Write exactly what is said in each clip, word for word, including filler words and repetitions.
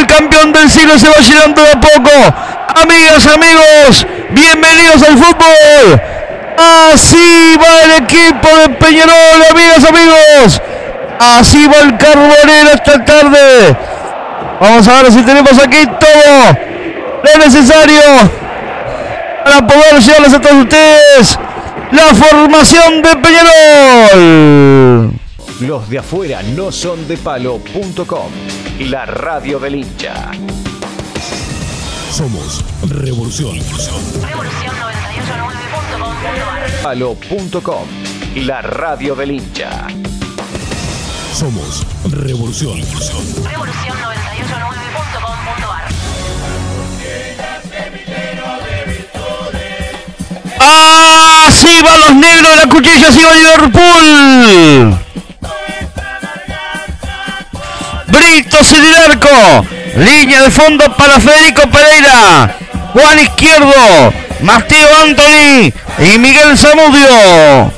campeón del siglo se va llenando de a poco. Amigas, amigos, bienvenidos al fútbol. Así va el equipo de Peñarol, amigas, amigos. Así va el Carbonero esta tarde. Vamos a ver si tenemos aquí todo lo necesario para poder llevarles a todos ustedes la formación de Peñarol. Los de afuera no son de palo punto com, la radio del hincha. Somos Revolución. Revolución noventa y ocho nueve punto com punto ar. palo punto com, la radio del hincha. Somos Revolución. Revolución noventa y ocho nueve punto com punto ar. Así van los negros de la cuchilla, así va Liverpool. Britos en el arco. Línea de fondo para Federico Pereira. Juan izquierdo. Mateo Anthony y Miguel Zamudio.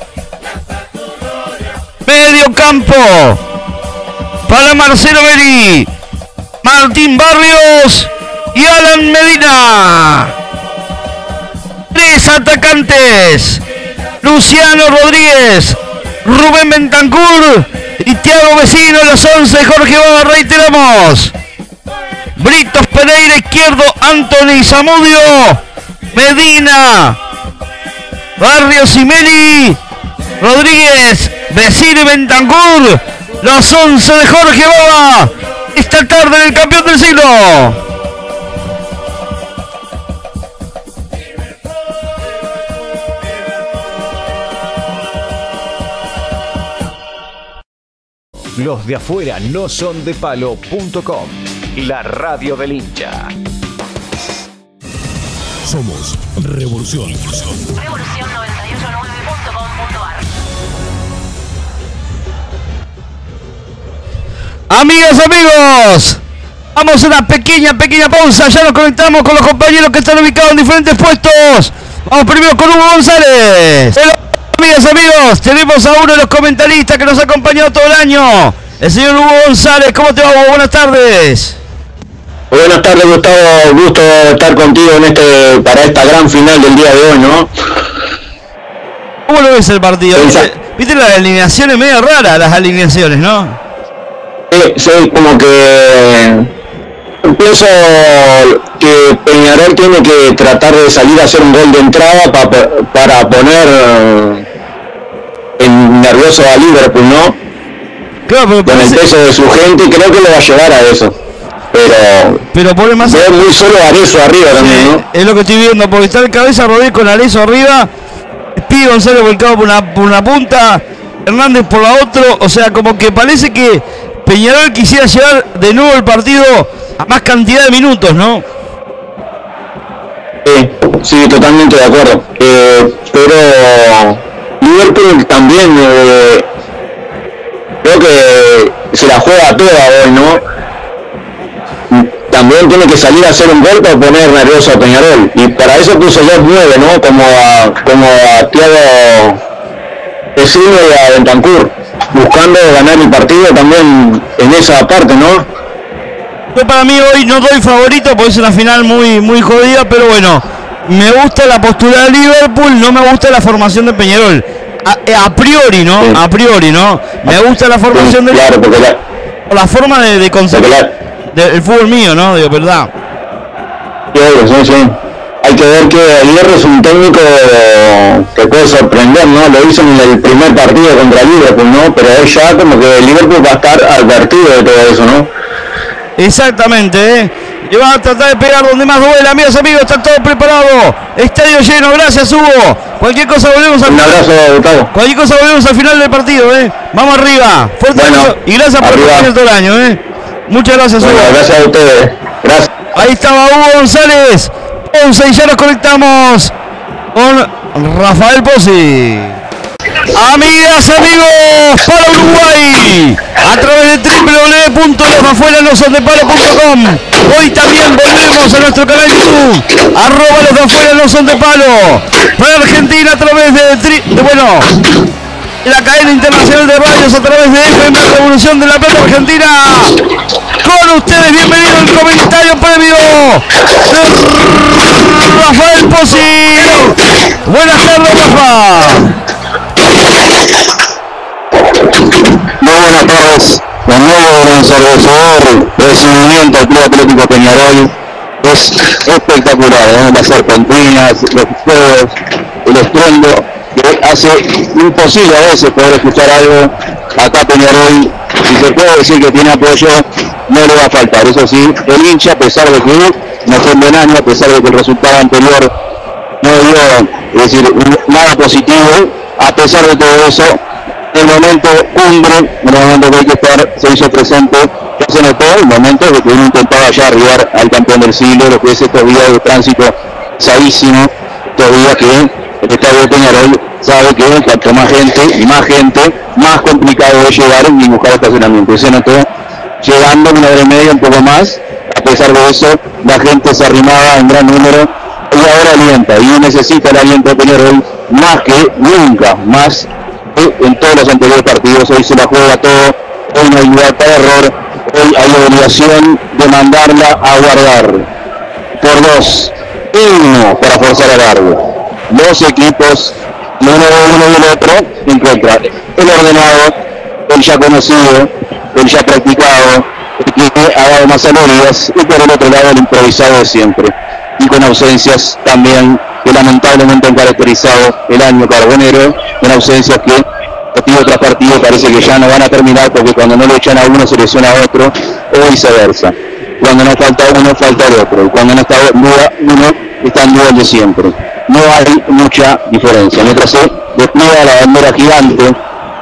Medio campo para Marcelo Beri, Martín Barrios y Alan Medina. Tres atacantes: Luciano Rodríguez, Rubén Bentancur y Thiago Vecino. Los once, Jorge Baba, reiteramos. Britos Pereira izquierdo, Anthony Zamudio, Medina, Barrios y Meli, Rodríguez, Vecino y Bentancur. Los once de Jorge Baba esta tarde en el campeón del siglo. Los de afuera no son de palo punto com, la radio del hincha. Somos Revolución. Revolución noventa y ocho nueve punto com punto ar. Amigas, amigos, vamos a una pequeña, pequeña pausa. Ya nos conectamos con los compañeros que están ubicados en diferentes puestos. Vamos primero con Hugo González. Amigas, amigos, tenemos a uno de los comentaristas que nos ha acompañado todo el año, el señor Hugo González. ¿Cómo te va, Hugo? Buenas tardes. Buenas tardes, Gustavo. Gusto estar contigo en este para esta gran final del día de hoy, ¿no? ¿Cómo lo ves el partido? ¿Viste, ¿Viste las alineaciones medio raras, las alineaciones, no? Sí, sí, como que pienso que Peñarol tiene que tratar de salir a hacer un gol de entrada pa, para poner en nervioso a Liverpool, ¿no? Claro, pero con parece... el peso de su gente, creo que lo va a llevar a eso. Pero, pero pone más... veo muy solo a Arezzo arriba también, ¿no? Es lo que estoy viendo, porque está el cabeza Rodríguez con Arezzo arriba, Pi González volcado por una, por una punta, Hernández por la otra. O sea, como que parece que Peñarol quisiera llevar de nuevo el partido a más cantidad de minutos, ¿no? Sí, sí, totalmente de acuerdo. Eh, pero Liverpool también eh, creo que se la juega toda hoy, ¿no? También tiene que salir a hacer un gol para poner nervioso a Peñarol. Y para eso puso dos nueve, ¿no? Como a, como a Thiago Vecino y a Bentancur, buscando ganar el partido también en esa parte, ¿no? Yo para mí hoy no doy favorito porque es una final muy, muy jodida, pero bueno, me gusta la postura de Liverpool, no me gusta la formación de Peñarol. A, a priori, ¿no? Sí. A priori, ¿no? Me gusta la formación Sí, de claro, porque la, o la forma de, de conseguir la, del fútbol mío, ¿no? Digo, ¿verdad? sí, sí. Hay que ver que Aguirre es un técnico que puede sorprender, ¿no? Lo hizo en el primer partido contra Liverpool, ¿no? Pero hoy ya como que Liverpool va a estar advertido de todo eso, ¿no? Exactamente, ¿eh? Y van a tratar de pegar donde más duele, amigos, amigos, está todo preparado. Estadio lleno, gracias, Hugo. Cualquier cosa volvemos al Un final. abrazo, Gustavo. Cualquier cosa volvemos al final del partido, ¿eh? Vamos arriba. Fuerte Bueno, abrazo y gracias por arriba. acompañarnos todo el año, ¿eh? Muchas gracias, Bueno, Hugo. gracias a ustedes. Gracias. Ahí estaba Hugo González. once y ya nos conectamos con Rafael Pozzi. Amigas, amigos, para Uruguay, a través de doble u doble u doble u punto los de afuera no son de palo punto com. Hoy también volvemos a nuestro canal YouTube, arroba los de afuera no son de palo. Para Argentina a través de, tri, de bueno, la cadena internacional de radios a través de F M Revolución de la Plata Argentina. con ustedes, bienvenido al comentario previo de Rafael Pozzi. Buenas tardes, Rafa. Muy buenas tardes. De nuevo un ensordecedor recibimiento al Club Atlético Peñarol. Es espectacular, ¿eh? Las serpentinas, los fuegos, el estruendo que hace imposible a veces poder escuchar algo acá Peñarol. Si se puede decir que tiene apoyo, no le va a faltar. Eso sí, el hincha, a pesar de que no fue un buen año, a pesar de que el resultado anterior no dio, es decir, nada positivo, a pesar de todo eso, el momento cumbre, el momento que hay que estar, se hizo presente, ya se notó el momento de que uno intentaba ya arribar al campeón del siglo, lo que es estos días de tránsito pesadísimo, estos días que el estadio de Peñarol sabe que cuanto más gente y más gente, más complicado es llegar y buscar estacionamiento. Y se notó llegando una hora y media, un poco más, a pesar de eso, la gente se arrimaba en gran número y ahora alienta, y necesita el aliento de Peñarol más que nunca, más en todos los anteriores partidos. Hoy se la juega todo, hoy no hay lugar para error, hoy hay obligación de mandarla a guardar por dos, uno para forzar a largo. Los equipos, uno de uno y el otro, encuentran el ordenado, el ya conocido, el ya practicado, el que ha dado más calorías, y por el otro lado el improvisado de siempre, y con ausencias también que lamentablemente han caracterizado el año carbonero, en ausencias que partido tras partido parece que ya no van a terminar, porque cuando no le echan a uno se lesiona a otro, o viceversa. Cuando no falta uno, falta el otro, y cuando no está en duda uno, está en duda el de siempre. No hay mucha diferencia. Mientras se despliega la bandera gigante,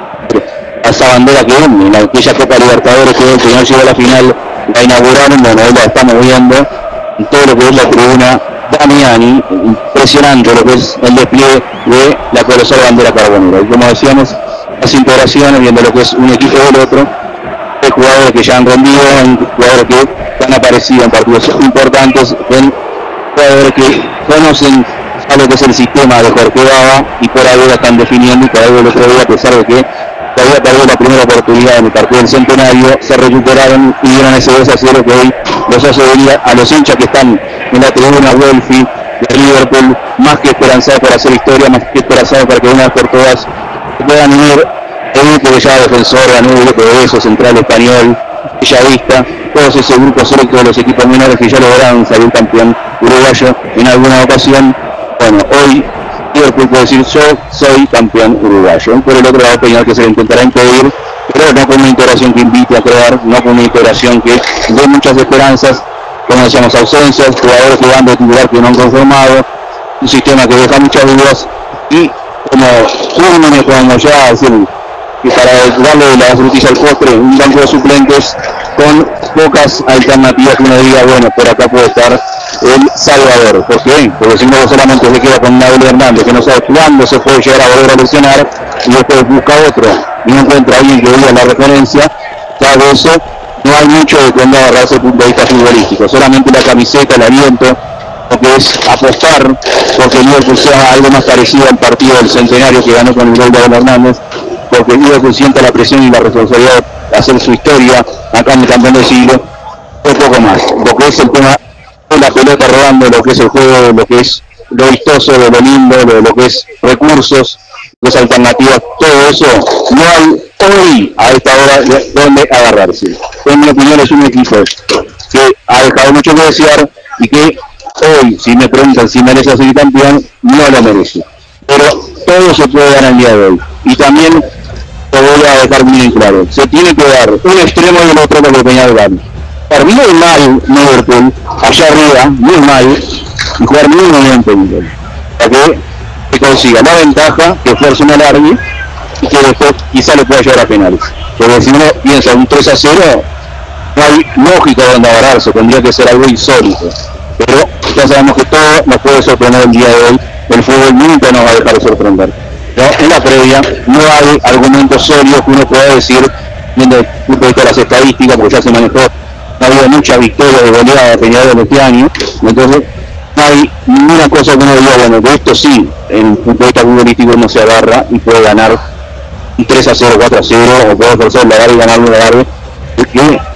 esa bandera que en aquella Copa Libertadores que el señor llegó a la final, la inauguraron, bueno, hoy la estamos viendo, en todo lo que es la tribuna Damiani, impresionante lo que es el despliegue de la colosal bandera carbonera. Y como decíamos, las integraciones, viendo lo que es un equipo del otro, hay jugadores que ya han rendido, hay jugadores que han aparecido en partidos importantes, en jugadores que conocen a lo que es el sistema de Jorge Baba, y por ahí la están definiendo, y por ahí el otro día, a pesar de que todavía perdió la primera oportunidad en el partido del Centenario, se recuperaron y dieron ese dos a cero que hoy los hace venir a los hinchas que están en la tribuna Welfi de Liverpool, más que esperanzados para hacer historia, más que esperanzados para que una vez por todas puedan unir el grupo que ya Defensor, Danubio, Progreso, Central Español, Bellavista, todos ese grupo selecto de los equipos menores que ya lograron salir campeón uruguayo en alguna ocasión. Bueno, hoy Liverpool puede decir: yo soy campeón uruguayo. Por el otro lado, Peñarol, que se le intentará impedir, pero no con una integración que invite a crear, no con una integración que dé muchas esperanzas, como decíamos, ausencias, jugadores que van de titular que no han conformado, un sistema que deja muchas dudas, y como culmine, como ya decir, que para darle la frutilla al postre, un banco de suplentes con pocas alternativas que uno diga, bueno, por acá puede estar el Salvador. ¿Por qué? Porque si no solamente se queda con Nabil Hernández, que no sabe cuándo se puede llegar a volver a lesionar, y después busca otro y no encuentra a alguien que diga la referencia. Ya de eso no hay mucho de cuando agarrar ese punto de vista futbolístico, solamente la camiseta, el aliento, lo que es apostar porque el Liverpool sea algo más parecido al partido del Centenario que ganó con el gol de Nabil Hernández, porque el Liverpool siente la presión y la responsabilidad de hacer su historia acá en el campeón del siglo, un poco más. Lo que es el tema de la pelota rodando, lo que es el juego, lo que es lo vistoso, de lo lindo, de lo que es recursos, las alternativas, todo eso no hay hoy a esta hora de donde agarrarse. En mi opinión es un equipo que ha dejado mucho que desear y que hoy, si me preguntan si merece ser campeón, no lo merece. Pero todo se puede dar el día de hoy. Y también lo voy a dejar bien claro, se tiene que dar un extremo y el otro para que Peñarol gane. Para mí muy mal Liverpool, allá arriba, muy mal, y jugar muy bien Peñarol, para que se consiga la ventaja, que fuerce una larga y que después quizá le pueda llevar a penales. Porque si uno piensa un tres a cero, no hay lógica donde agarrarse, tendría que ser algo insólito. Pero ya sabemos que todo nos puede sorprender el día de hoy, el fútbol nunca nos va a dejar de sorprender. ¿No? En la previa no hay argumentos sólidos que uno pueda decir, viendo el punto de vista de las estadísticas, porque ya se manejó, no ha habido muchas victorias de goleada de Peñarol este año, entonces no hay ninguna cosa que uno diga, bueno, de esto sí, en el punto de vista futbolístico uno se agarra y puede ganar un tres a cero, cuatro a cero, o puede forzar la larga y ganarlo la larga, porque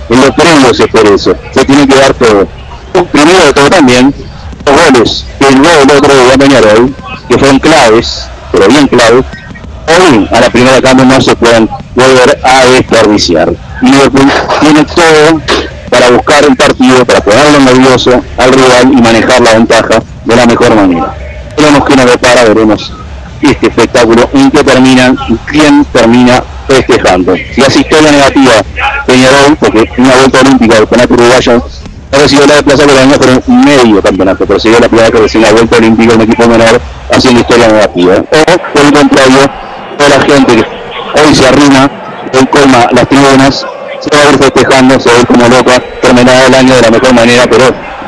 en los premios es por eso, se tiene que dar todo. Primero de todo también, los goles que el gol el otro día Peñarol, que fueron claves, pero bien claves, hoy a la primera cambio no se pueden volver a desperdiciar. Y Liverpool tiene todo para buscar el partido, para ponerlo nervioso al rival y manejar la ventaja de la mejor manera. Veremos qué nos depara, veremos este espectáculo, en qué termina y quién termina festejando. Si hace historia negativa Peñarol, porque una vuelta olímpica del campeonato uruguayo ha recibido la desplaza por el año por un medio campeonato, pero se dio la primera que recibió la vuelta olímpica un equipo menor haciendo historia negativa. O por el contrario, toda la gente que hoy se arrima, hoy colma las tribunas, se va a ir festejando, se va a ir como loca, terminado el año de la mejor manera, pero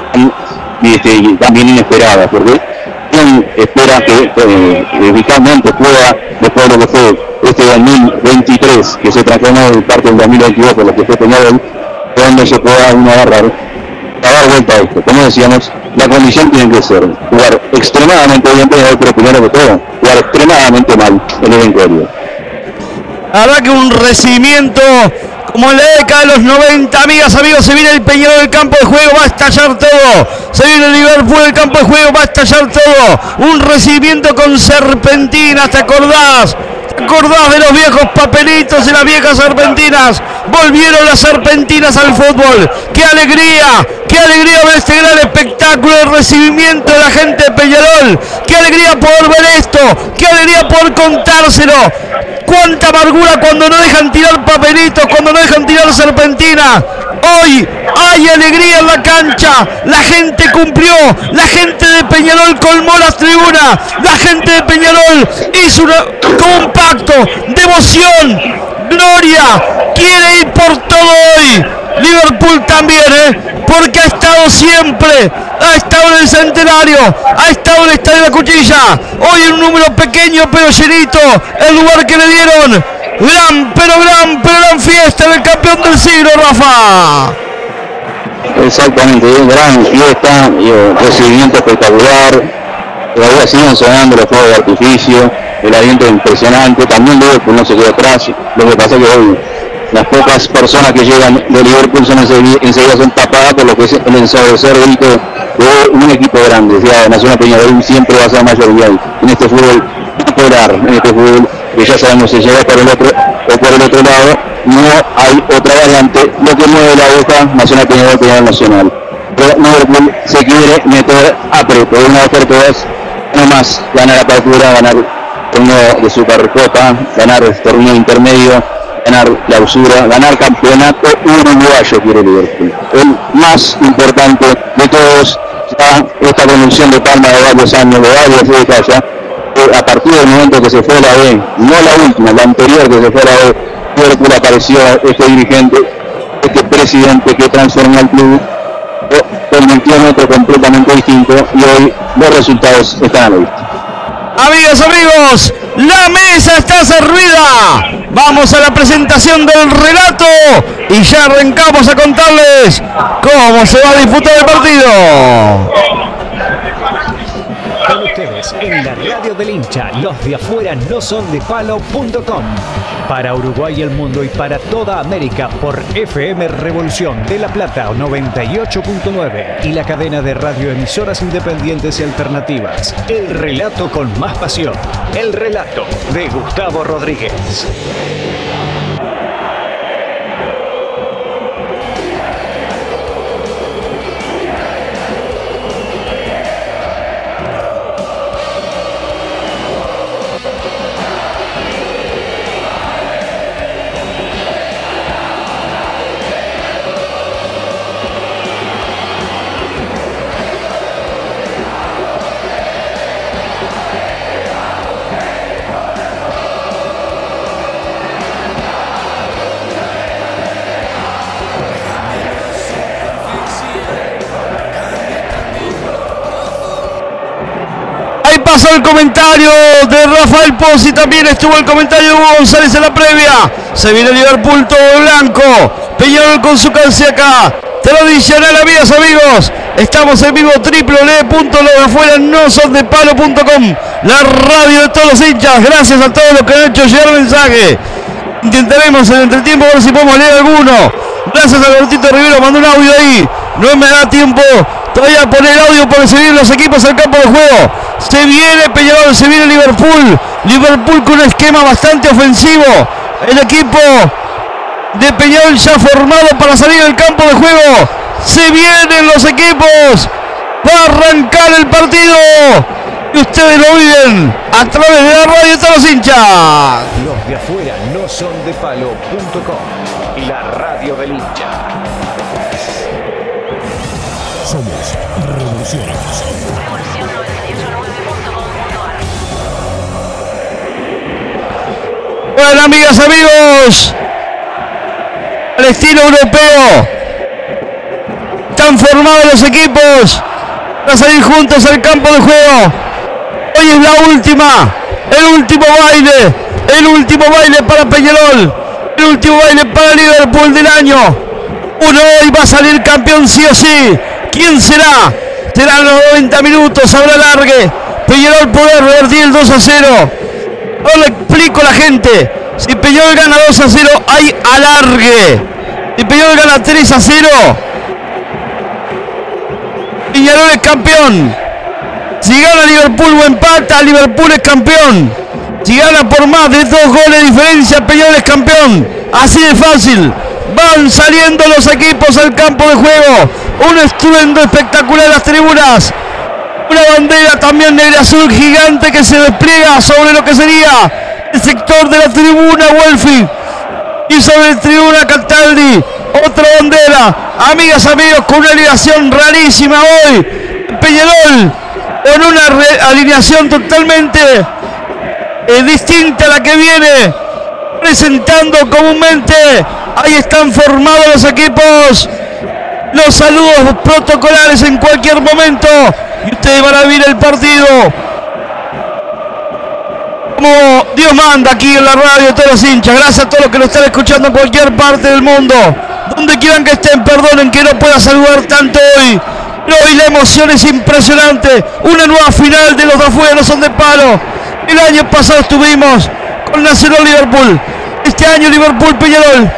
y este, también inesperada, porque quien espera que eh, eficazmente pueda, después de lo que fue este dos mil veintitrés, que se transformó en parte del dos mil veintidós, por lo que fue Peñarol, donde se pueda uno agarrar, a dar vuelta a esto. Como decíamos, la condición tiene que ser jugar extremadamente bien Peñarol, pero primero que todo, jugar extremadamente mal el elenco de Liga. Habrá que un recibimiento como en la década de los noventa, amigas, amigos, se viene el Peñarol del campo de juego, va a estallar todo. Se viene el Liverpool del campo de juego, va a estallar todo. Un recibimiento con serpentinas, ¿te acordás? ¿Te acordás de los viejos papelitos y las viejas serpentinas? Volvieron las serpentinas al fútbol. ¡Qué alegría! ¡Qué alegría ver este gran espectáculo de recibimiento de la gente de Peñarol! ¡Qué alegría poder ver esto! ¡Qué alegría poder contárselo! ¡Cuánta amargura cuando no dejan tirar papelitos, cuando no dejan tirar serpentina! Hoy hay alegría en la cancha, la gente cumplió, la gente de Peñarol colmó las tribunas, la gente de Peñarol hizo una, como un pacto de emoción, gloria, quiere ir por todo hoy. Liverpool también, ¿eh? Porque ha estado siempre, ha estado en el Centenario, ha estado en el Estadio de la Cuchilla, hoy en un número pequeño pero llenito, el lugar que le dieron. Gran, pero gran, pero gran fiesta del campeón del siglo, Rafa. Exactamente, gran fiesta, y un recibimiento espectacular, todavía siguen sonando los fuegos de artificio, el aliento impresionante, también Liverpool no se quedó atrás, lo que pasa que hoy las pocas personas que llegan de Liverpool son enseguida, enseguida son tapadas por lo que es el ensoberbecer grito de un equipo grande. O sea, Nacional Peñarol siempre va a ser mayoría en este fútbol bipolar, en este fútbol que ya sabemos si llega por el otro o por el otro lado, no hay otra variante. Lo que mueve la aguja, Nacional Peñarol, Peñarol Nacional. Pero Liverpool se quiere meter a preto, de una vez por todas, no más ganar apertura, ganar torneo de Supercopa, ganar el torneo intermedio, ganar la usura, ganar campeonato uruguayo quiere Liverpool. El más importante de todos, ya esta conducción de Palma de varios años, de varias décadas ya, a partir del momento que se fue a la B, no la última, la anterior que se fue a la B, Liverpool apareció este dirigente, este presidente que transformó al club, lo convirtió en otro completamente distinto y hoy los resultados están a la vista. Amigas, amigos, la mesa está servida. Vamos a la presentación del relato y ya arrancamos a contarles cómo se va a disputar el partido. Con ustedes en la radio del hincha, los de afuera no son de palo punto com. Para Uruguay y el mundo y para toda América por F M Revolución de La Plata noventa y ocho punto nueve y la cadena de radioemisoras independientes y alternativas. El relato con más pasión. El relato de Gustavo Rodríguez. Pasó el comentario de Rafael Pozzi, también estuvo el comentario de Hugo González en la previa. Se viene Liverpool todo blanco, Peñarol con su calce acá. Tradicional, amigas, amigos. Estamos en vivo, doble u doble u doble u punto los de afuera no son de palo punto com, la radio de todos los hinchas. Gracias a todos los que han hecho llegar mensaje. Intentaremos en el entretiempo ver si podemos leer alguno. Gracias a Albertito Rivero, mandó un audio ahí. No me da tiempo todavía a poner el audio porque se vienen los equipos al campo de juego. Se viene Peñarol, se viene Liverpool. Liverpool con un esquema bastante ofensivo. El equipo de Peñarol ya formado para salir del campo de juego. Se vienen los equipos. Va a arrancar el partido. Y ustedes lo viven a través de la radio de todos los hinchas. Los de afuera no son de palo punto com y la radio del hincha. Somos Revolución. Revolución noventa y ocho nueve punto com punto ar. Bueno, amigas, amigos, al estilo europeo, están formados los equipos para salir juntos al campo de juego. Hoy es la última, el último baile, el último baile para Peñarol, el último baile para Liverpool del año. Uno hoy va a salir campeón sí o sí. ¿Quién será? Serán los noventa minutos, habrá largue. Peñarol poder revertir el dos a cero. Ahora le explico a la gente. Si Peñarol gana dos a cero, hay alargue. Si Peñarol gana tres a cero, Peñarol es campeón. Si gana Liverpool o empata, Liverpool es campeón. Si gana por más de dos goles de diferencia, Peñarol es campeón. Así de fácil. Van saliendo los equipos al campo de juego. Un estruendo espectacular en las tribunas. Una bandera también negra azul gigante que se despliega sobre lo que sería el sector de la tribuna Welfi. Y sobre la tribuna Cataldi, otra bandera. Amigas, amigos, con una alineación rarísima hoy. Peñarol con una alineación totalmente eh, distinta a la que viene presentando comúnmente. Ahí están formados los equipos. Los saludos protocolares en cualquier momento. Y ustedes van a vivir el partido como Dios manda aquí en la radio, todos los hinchas. Gracias a todos los que lo están escuchando en cualquier parte del mundo. Donde quieran que estén, perdonen que no pueda saludar tanto hoy. Pero hoy la emoción es impresionante. Una nueva final de los de afuera no son de palo. El año pasado estuvimos con Nacional Liverpool. Este año Liverpool Peñarol.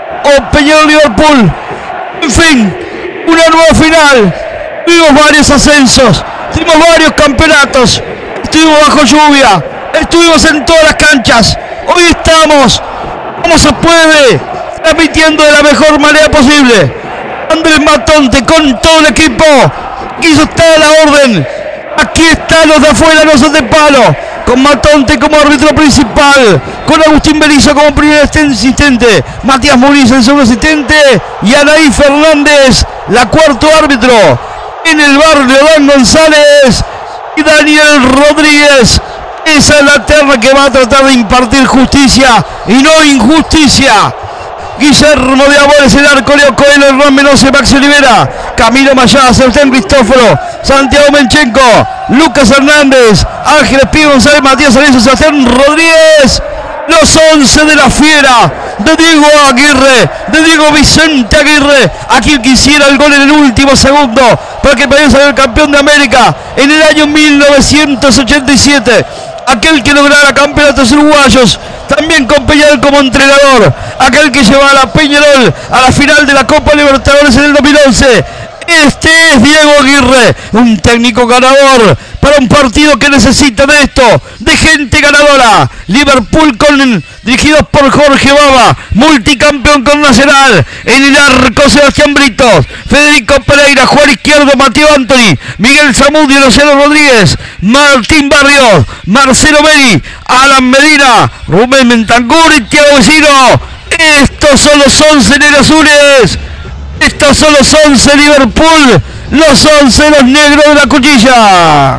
O Peñarol Liverpool. En fin, una nueva final. Tuvimos varios ascensos. Tuvimos varios campeonatos. Estuvimos bajo lluvia. Estuvimos en todas las canchas. Hoy estamos, como se puede, transmitiendo de la mejor manera posible. Andrés Matonte con todo el equipo quiso estar a la orden. Aquí están los de afuera, no son de palo. Con Matonte como árbitro principal, con Agustín Berizzo como primer asistente, Matías Muniz el segundo asistente y Anaí Fernández, la cuarto árbitro. En el barrio Dan González y Daniel Rodríguez. Esa es la terna que va a tratar de impartir justicia y no injusticia. Guillermo de Amores, el arco, Leo Coelho, Hernán Menose, Maxi Olivera, Camilo Mayá, Sebastián Cristóforo, Santiago Menchenko, Lucas Hernández, Ángel Espíritu González, Matías Alonso, Sebastián Rodríguez. Los once de la fiera, de Diego Aguirre, de Diego Vicente Aguirre, a quien quisiera el gol en el último segundo para que Peñarol saliera campeón de América en el año mil novecientos ochenta y siete. Aquel que lograra campeonatos uruguayos, también con Peñarol como entrenador. Aquel que llevara a Peñarol a la final de la Copa Libertadores en el dos mil once. Este es Diego Aguirre, un técnico ganador para un partido que necesita de esto, de gente ganadora. Liverpool con, dirigidos por Jorge Baba, multicampeón con Nacional. En el arco Sebastián Britos, Federico Pereira, Juan Izquierdo, Mateo Anthony, Miguel Zamudio, Luciano Rodríguez, Martín Barrios, Marcelo Beri, Alan Medina, Rubén Mentancur y Thiago Vecino. Estos son los once negros-azules. Estos son los once Liverpool, los once los negros de la cuchilla.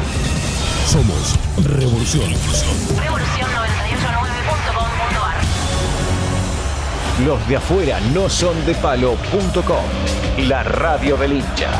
Somos Revolución. Revolución noventa y ocho nueve punto com punto ar. Los de afuera no son de palo punto com y la radio del hincha.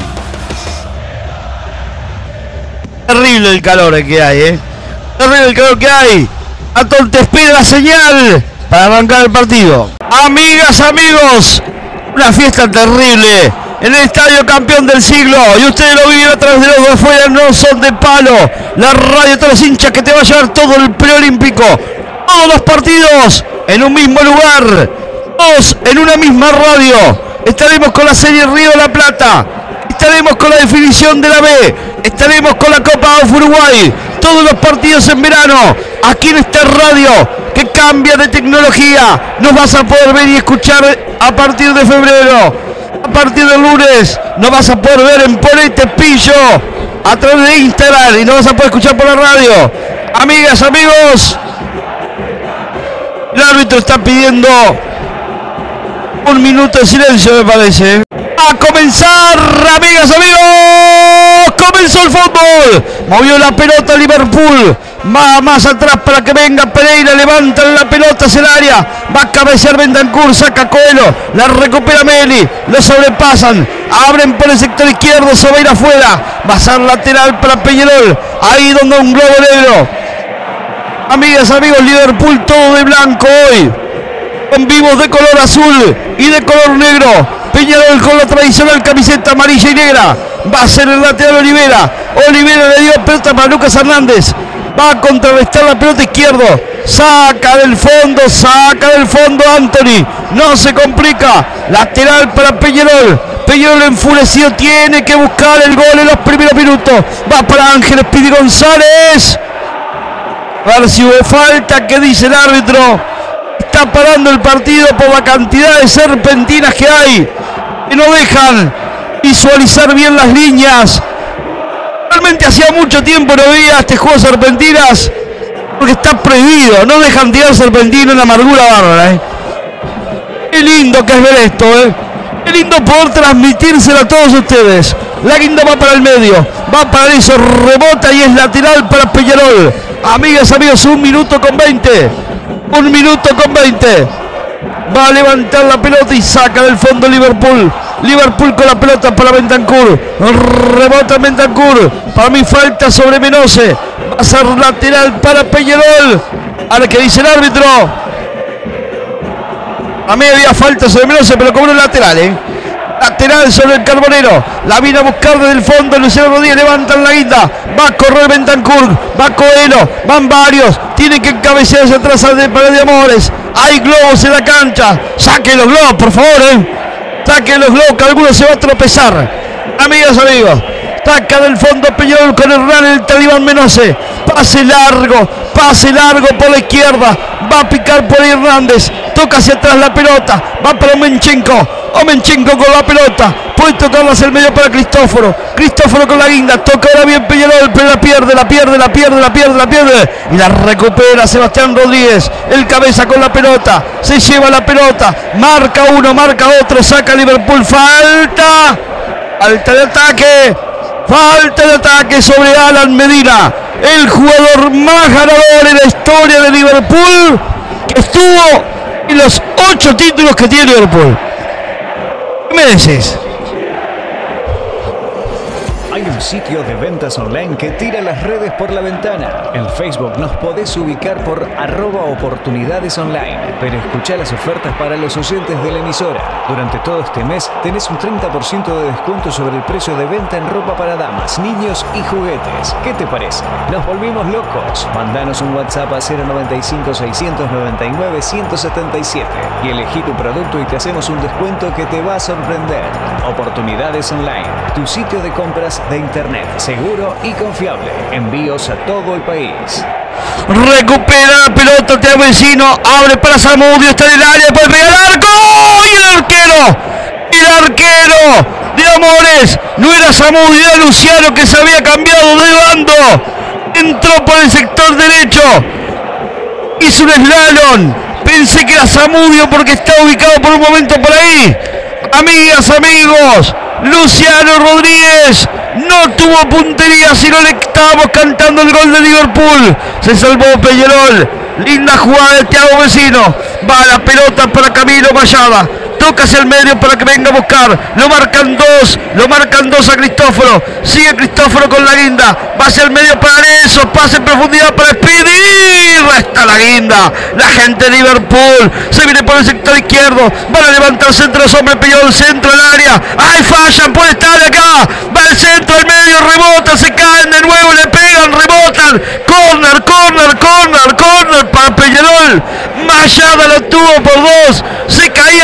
Terrible el calor que hay, ¿eh? Terrible el calor que hay. Atón te espera la señal para arrancar el partido. Amigas, amigos, una fiesta terrible en el estadio campeón del siglo. Y ustedes lo viven a través de los de afuera, no son de palo. La radio de todos los hinchas que te va a llevar todo el preolímpico. Todos los partidos en un mismo lugar. Todos en una misma radio. Estaremos con la Serie Río de la Plata. Estaremos con la definición de la B. Estaremos con la Copa of Uruguay. Todos los partidos en verano. Aquí en esta radio que cambia de tecnología. Nos vas a poder ver y escuchar a partir de febrero. A partir del lunes nos vas a poder ver en Ponete Pillo a través de Instagram y nos vas a poder escuchar por la radio. Amigas, amigos, el árbitro está pidiendo un minuto de silencio, me parece. A comenzar, amigas, amigos, comenzó el fútbol. Movió la pelota Liverpool. Va más atrás para que venga Pereira, levanta la pelota hacia el área, va a cabecear Bentancur, saca Coelho, la recupera Meli, lo sobrepasan, abren por el sector izquierdo, se va a ir afuera, va a ser lateral para Peñarol, ahí donde un globo negro. Amigas, amigos, Liverpool todo de blanco hoy, con vivos de color azul y de color negro. Peñarol con la tradicional camiseta amarilla y negra, va a ser el lateral Olivera, Olivera le dio pelota para Lucas Hernández. Va a contrarrestar la pelota izquierdo. Saca del fondo, saca del fondo Anthony. No se complica. Lateral para Peñarol. Peñarol enfurecido. Tiene que buscar el gol en los primeros minutos. Va para Ángeles Pidi González. A ver si hubo falta. ¿Qué dice el árbitro? Está parando el partido por la cantidad de serpentinas que hay. Que no dejan visualizar bien las líneas. Realmente hacía mucho tiempo no veía este juego de serpentinas, porque está prohibido, no dejan tirar serpentina, en amargura bárbara, ¿eh? Qué lindo que es ver esto, ¿eh? Qué lindo poder transmitírselo a todos ustedes. La guinda va para el medio, va para eso, rebota y es lateral para Peñarol. Amigas, amigos, un minuto con veinte. Un minuto con veinte. Va a levantar la pelota y saca del fondo Liverpool. Liverpool con la pelota para Bentancur. Rebota Bentancur. Para mí falta sobre Menose. Va a ser lateral para Peñarol. Ahora que dice el árbitro. A mí había falta sobre Menose, pero como un lateral, ¿eh? Lateral sobre el Carbonero. La viene a buscar desde el fondo. Luciano Rodríguez levantan la guinda. Va a correr Bentancur. Va Coelho. Van varios. Tiene que cabecear hacia atrás de Pared de Amores. Hay globos en la cancha. Saquen los globos, por favor, ¿eh? Saquen los globos, que alguno se va a tropezar. Amigas, amigos. Taca del fondo Peñarol con Hernán, el talibán Menose. Pase largo. Pase largo por la izquierda. Va a picar por ahí Hernández. Toca hacia atrás la pelota. Va para Omenchenko. Omenchenko con la pelota. Puede tocarla hacia el medio para Cristóforo. Cristóforo con la guinda. Toca ahora bien Peñarol, pero la pierde, la pierde, la pierde, la pierde, la pierde. Y la recupera Sebastián Rodríguez. El cabeza con la pelota. Se lleva la pelota. Marca uno, marca otro. Saca Liverpool. Falta. Falta de ataque. Falta de ataque sobre Alan Medina. El jugador más ganador en la historia de Liverpool. Que estuvo en los ocho títulos que tiene Liverpool. ¿Qué me decís? Hay un sitio de ventas online que tira las redes por la ventana. En Facebook nos podés ubicar por arroba oportunidades online. Pero escuchá las ofertas para los oyentes de la emisora. Durante todo este mes tenés un treinta por ciento de descuento sobre el precio de venta en ropa para damas, niños y juguetes. ¿Qué te parece? Nos volvimos locos. Mandanos un WhatsApp a cero noventa y cinco, seiscientos noventa y nueve, ciento setenta y siete y elegí tu producto y te hacemos un descuento que te va a sorprender. Oportunidades Online, tu sitio de compras de internet, seguro y confiable. Envíos a todo el país. Recupera la pelota, te vecino, abre para Zamudio, está en el área, puede pegar al arco. ¡Y el arquero! El arquero de Amores. No era Zamudio, era Luciano, que se había cambiado de bando. Entró por el sector derecho. Hizo un slalom. Pensé que era Zamudio porque está ubicado por un momento por ahí. Amigas, amigos, Luciano Rodríguez no tuvo puntería, sino le estábamos cantando el gol de Liverpool. Se salvó Peñarol. Linda jugada de Thiago Vecino. Va la pelota para Camilo Mayada. Toca hacia el medio para que venga a buscar. Lo marcan dos. Lo marcan dos a Cristóforo. Sigue Cristóforo con la guinda. Va hacia el medio para Arezzo. Pase en profundidad para Speedy. Resta la guinda. La gente de Liverpool se viene por el sector izquierdo. Van a levantar centro los hombres. Peñarol, centro al área. ¡Ay, fallan! Puede estar acá. Va el centro al medio. Rebota. Se caen de nuevo. Le pegan. Rebotan. Corner, corner, corner, corner para Peñarol. Mayada lo tuvo por dos. Se caía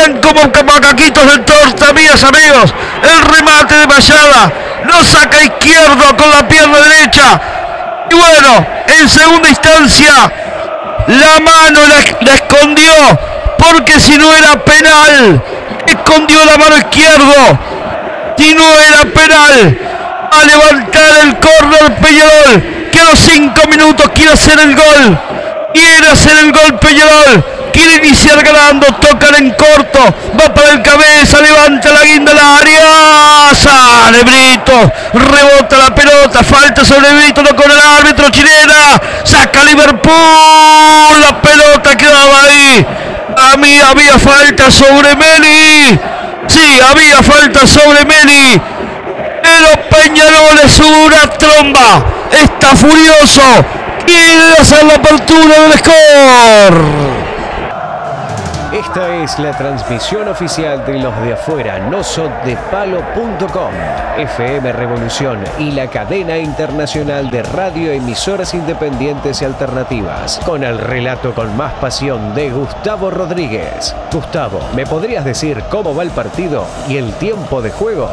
quedan como macaquitos de torta, amigas, amigos. El remate de Mayada, lo saca izquierdo con la pierna derecha. Y bueno, en segunda instancia, la mano la, la escondió, porque si no era penal, escondió la mano izquierda. Si no era penal, a levantar el córner Peñarol, que a los cinco minutos quiere hacer el gol. Quiere hacer el gol Peñarol. Quiere iniciar ganando, tocan en corto, va para el cabeza, levanta la guinda al área, sale Brito, rebota la pelota, falta sobre Brito, no con el árbitro, chilena, saca Liverpool, la pelota quedaba ahí, a mí había falta sobre Meli, sí, había falta sobre Meli, pero Peñarol es una tromba, está furioso, quiere hacer la apertura del score. Esta es la transmisión oficial de los de afuera, no son de palo punto com, F M Revolución y la cadena internacional de radioemisoras independientes y alternativas, con el relato con más pasión de Gustavo Rodríguez. Gustavo, ¿me podrías decir cómo va el partido y el tiempo de juego?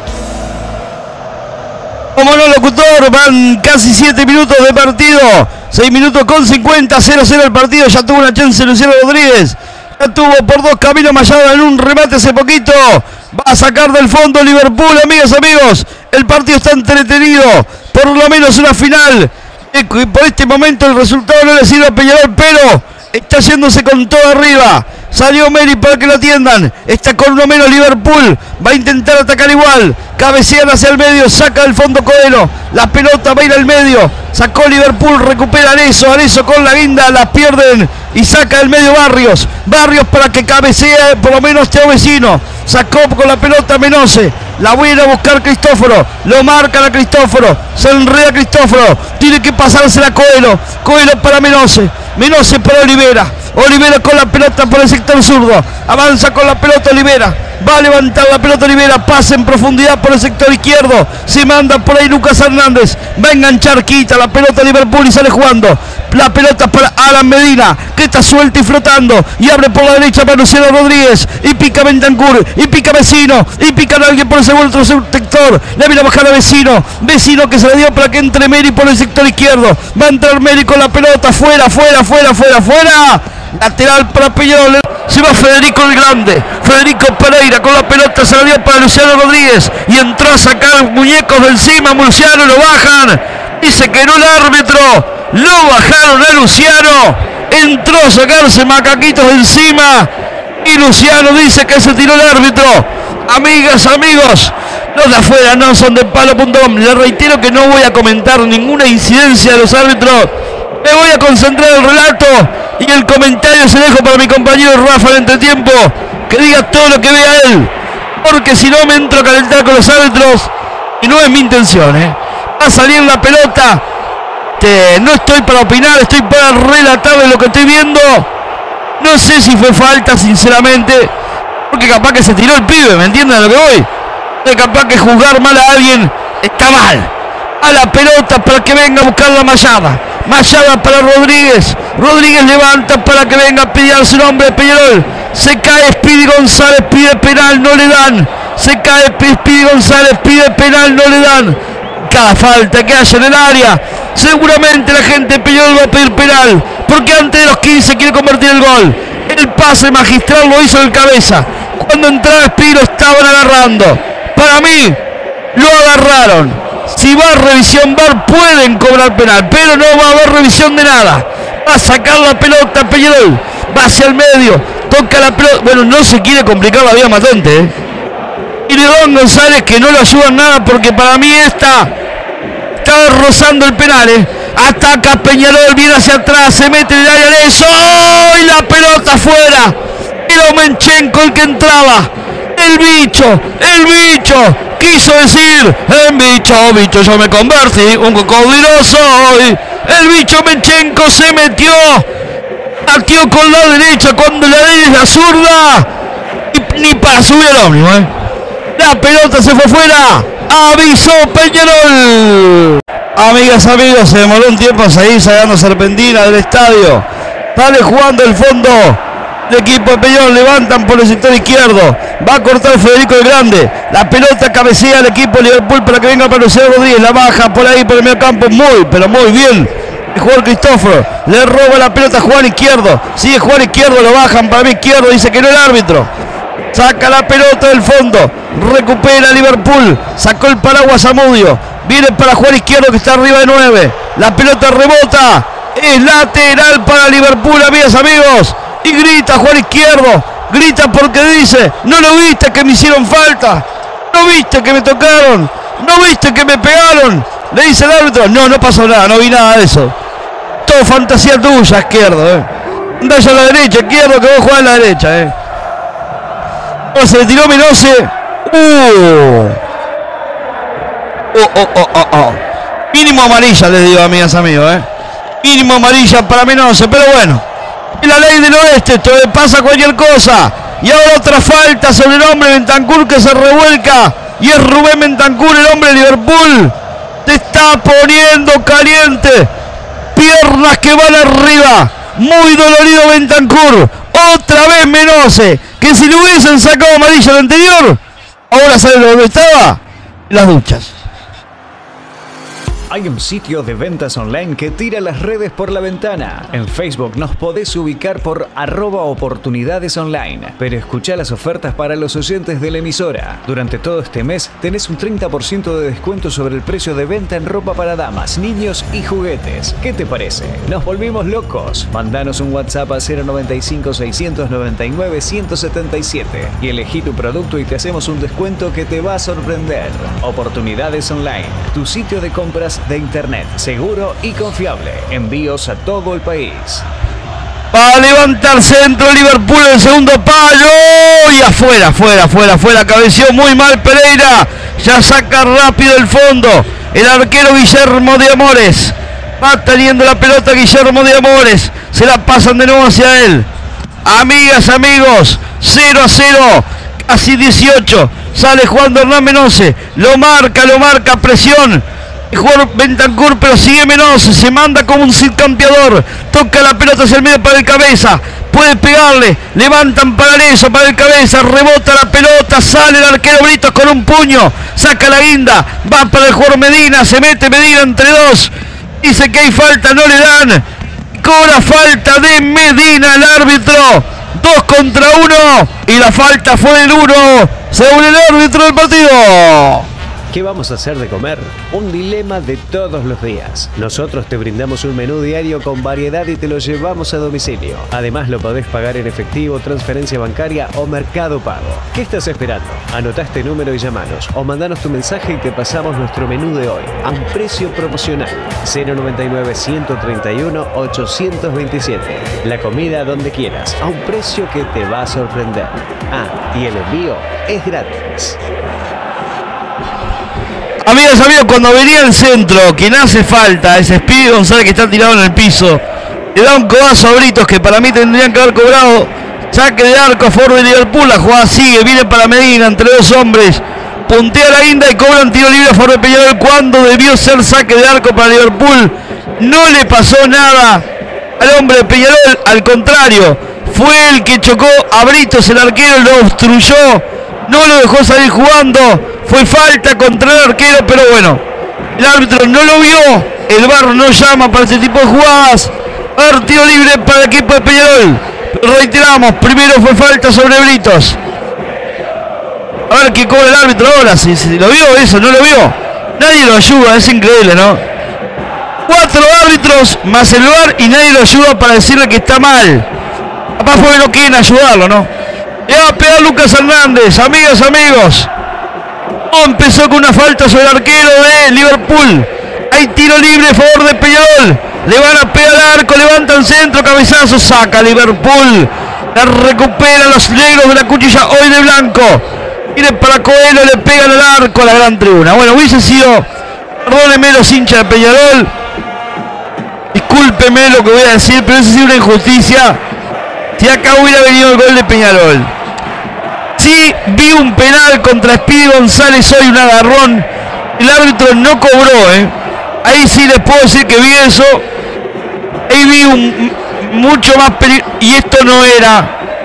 Como no, locutor, van casi siete minutos de partido, seis minutos con cincuenta, cero cero el partido, ya tuvo una chance Luciano Rodríguez. Ya tuvo por dos caminos Mayada en un remate hace poquito. Va a sacar del fondo Liverpool, amigas, amigos. El partido está entretenido. Por lo menos una final. Por este momento el resultado no le sirve a Peñarol, pero está yéndose con todo arriba. Salió Meri para que lo atiendan. Está con uno menos Liverpool. Va a intentar atacar igual. Cabecean hacia el medio. Saca del fondo Coelho. La pelota va a ir al medio. Sacó Liverpool. Recupera Arezzo. Arezzo con la guinda. La pierden. Y saca del medio Barrios. Barrios para que cabecea por lo menos Teo Vecino. Sacó con la pelota Menose. La viene a buscar Cristóforo. Lo marcan a Cristóforo. Se enreda Cristóforo. Tiene que pasársela a Coelho. Coelho para Menose. Menose para Olivera. Olivera con la pelota por el sector zurdo. Avanza con la pelota Olivera. Va a levantar la pelota Olivera. Pasa en profundidad por el sector izquierdo. Se manda por ahí Lucas Hernández. Va a enganchar, quita la pelota Liverpool y sale jugando. La pelota para Alan Medina, que está suelta y flotando. Y abre por la derecha para Luciano Rodríguez. Y pica Bentancur. Y pica Vecino. Y pica a alguien por el segundo sector. Le viene a bajar a Vecino. Vecino que se le dio para que entre Meri por el sector izquierdo. Va a entrar Meri con la pelota. Fuera, fuera, fuera, fuera, fuera. Lateral para Peñarol. Se va Federico el Grande. Federico Pereira con la pelota. Se la dio para Luciano Rodríguez. Y entró a sacar muñecos de encima. Luciano lo bajan. Dice que no el árbitro. Lo bajaron a Luciano. Entró a sacarse macaquitos de encima. Y Luciano dice que se tiró el árbitro. Amigas, amigos, los de afuera no son de palo punto com. Les reitero que no voy a comentar ninguna incidencia de los árbitros. Me voy a concentrar en el relato y el comentario se dejo para mi compañero Rafa en entretiempo, que diga todo lo que vea él, porque si no me entro a calentar con los árbitros y no es mi intención, ¿eh? Va a salir la pelota. Te, no estoy para opinar, estoy para relatar de lo que estoy viendo. No sé si fue falta, sinceramente, porque capaz que se tiró el pibe, ¿me entienden a lo que voy? De capaz que juzgar mal a alguien está mal. A la pelota para que venga a buscar la Mayada. Mayada para Rodríguez. Rodríguez levanta para que venga a pedir su nombre de Peñarol. Se cae Speedy González, pide penal, no le dan. Se cae Speedy González, pide penal, no le dan. Cada falta que haya en el área, seguramente la gente de Peñarol va a pedir penal, porque antes de los quince quiere convertir el gol. El pase magistral lo hizo el cabeza. Cuando entraba Speedy lo estaban agarrando. Para mí, lo agarraron. Si va a revisión V A R pueden cobrar penal, pero no va a haber revisión de nada. Va a sacar la pelota Peñarol, va hacia el medio, toca la pelota. Bueno, no se quiere complicar la vida Matante, ¿eh? Y León González, que no lo ayuda en nada, porque para mí está estaba rozando el penal, ¿eh? Ataca Peñarol, viene hacia atrás, se mete en el área de eso. ¡Oh! Y la pelota afuera. Era Menchenko el que entraba. El bicho, el bicho. Quiso decir, el bicho, bicho, yo me convertí, un cocodrilo soy. El bicho Menchenko se metió, pateó con la derecha cuando la derecha es la zurda. Y ni para subir el ómnibus, ¿eh? La pelota se fue fuera. Avisó Peñarol. Amigas, amigos, se demoró un tiempo a seguir sacando Serpentina del estadio. Sale jugando el fondo El equipo de Peñarol levantan por el sector izquierdo. Va a cortar Federico el Grande. La pelota cabecea al equipo de Liverpool para que venga para José Rodríguez. La baja por ahí por el medio campo. Muy, pero muy bien. El jugador Cristóforo. Le roba la pelota a Juan Izquierdo. Sigue Juan Izquierdo. Lo bajan para mí Izquierdo. Dice que no el árbitro. Saca la pelota del fondo. Recupera Liverpool. Sacó el paraguas a Mudio. Viene para Juan Izquierdo que está arriba de nueve. La pelota rebota. Es lateral para Liverpool, amigas, amigos. Y grita Juan Izquierdo. Grita porque dice: no lo viste que me hicieron falta. No viste que me tocaron. No viste que me pegaron. Le dice el árbitro: no, no pasó nada. No vi nada de eso. Todo fantasía tuya, Izquierdo. Eh. Anda a la derecha, Izquierdo, que vos jugás a la derecha. Eh. Oh, se le tiró Menose. Uh. Oh, oh, oh, oh, oh. Mínimo amarilla, les digo, amigas, amigos. Eh. Mínimo amarilla para Menose, pero bueno. Es la ley del oeste, esto le pasa cualquier cosa. Y ahora otra falta sobre el hombre de Bentancur que se revuelca. Y es Rubén Bentancur, el hombre de Liverpool. Te está poniendo caliente. Piernas que van arriba. Muy dolorido Bentancur. Otra vez Menose. Que si le hubiesen sacado amarilla la anterior, ahora sabe dónde estaba. En las duchas. Hay un sitio de ventas online que tira las redes por la ventana. En Facebook nos podés ubicar por arroba oportunidades online. Pero escuchá las ofertas para los oyentes de la emisora. Durante todo este mes tenés un treinta por ciento de descuento sobre el precio de venta en ropa para damas, niños y juguetes. ¿Qué te parece? ¿Nos volvimos locos? Mandanos un WhatsApp a cero noventa y cinco, seiscientos noventa y nueve, ciento setenta y siete y elegí tu producto y te hacemos un descuento que te va a sorprender. Oportunidades Online, tu sitio de compras de internet, seguro y confiable. Envíos a todo el país. Va a levantar centro Liverpool en el segundo palo. Y afuera, afuera, afuera, afuera. Cabeció muy mal Pereira. Ya saca rápido el fondo. El arquero Guillermo de Amores. Va teniendo la pelota Guillermo de Amores. Se la pasan de nuevo hacia él. Amigas, amigos. cero a cero. Casi dieciocho. Sale Juan Hernán Menose. Lo marca, lo marca. Presión. Jugador Bentancur, pero sigue Menose, se manda como un Cid campeador, toca la pelota hacia el medio para el cabeza, puede pegarle, levantan para eso, para el cabeza, rebota la pelota, sale el arquero Britos con un puño, saca la guinda, va para el jugador Medina, se mete Medina entre dos, dice que hay falta, no le dan, cobra falta de Medina el árbitro, dos contra uno, y la falta fue el uno, según el árbitro del partido. ¿Qué vamos a hacer de comer? Un dilema de todos los días. Nosotros te brindamos un menú diario con variedad y te lo llevamos a domicilio. Además lo podés pagar en efectivo, transferencia bancaria o Mercado Pago. ¿Qué estás esperando? Anotá este número y llamanos o mandanos tu mensaje y te pasamos nuestro menú de hoy a un precio promocional. cero noventa y nueve, ciento treinta y uno, ochocientos veintisiete. La comida donde quieras, a un precio que te va a sorprender. Ah, y el envío es gratis. Amigas, amigos, cuando venía el centro, quien hace falta es Speedy González, que está tirado en el piso. Le da un codazo a Britos, que para mí tendrían que haber cobrado. Saque de arco a favor de Liverpool. La jugada sigue, viene para Medina entre dos hombres. Puntea la guinda y cobran tiro libre a favor de Peñarol cuando debió ser saque de arco para Liverpool. No le pasó nada al hombre de Peñarol, al contrario, fue el que chocó a Britos, el arquero lo obstruyó, no lo dejó salir jugando. Fue falta contra el arquero, pero bueno, el árbitro no lo vio, el V A R no llama para este tipo de jugadas. A ver, tiro libre para el equipo de Peñarol. Reiteramos, primero fue falta sobre Britos. A ver qué cobra el árbitro ahora, si, si lo vio eso, no lo vio. Nadie lo ayuda, es increíble, ¿no? Cuatro árbitros más el V A R y nadie lo ayuda para decirle que está mal. Capaz porque no quieren ayudarlo, ¿no? Le va a pegar Lucas Hernández, amigas, amigos. Empezó con una falta sobre el arquero de Liverpool. Hay tiro libre a favor de Peñarol. Le van a pegar al arco, levantan centro, cabezazo, saca Liverpool. La recuperan los negros de la cuchilla hoy de blanco. Miren para Coelho, le pegan al arco a la gran tribuna. Bueno, hubiese sido, perdóneme los hinchas de Peñarol, discúlpeme lo que voy a decir, pero hubiese sido una injusticia si acá hubiera venido el gol de Peñarol. Sí, vi un penal contra Speedy González hoy, un agarrón. El árbitro no cobró, ¿eh? Ahí sí les puedo decir que vi eso. Ahí vi un mucho más peligro. Y esto no era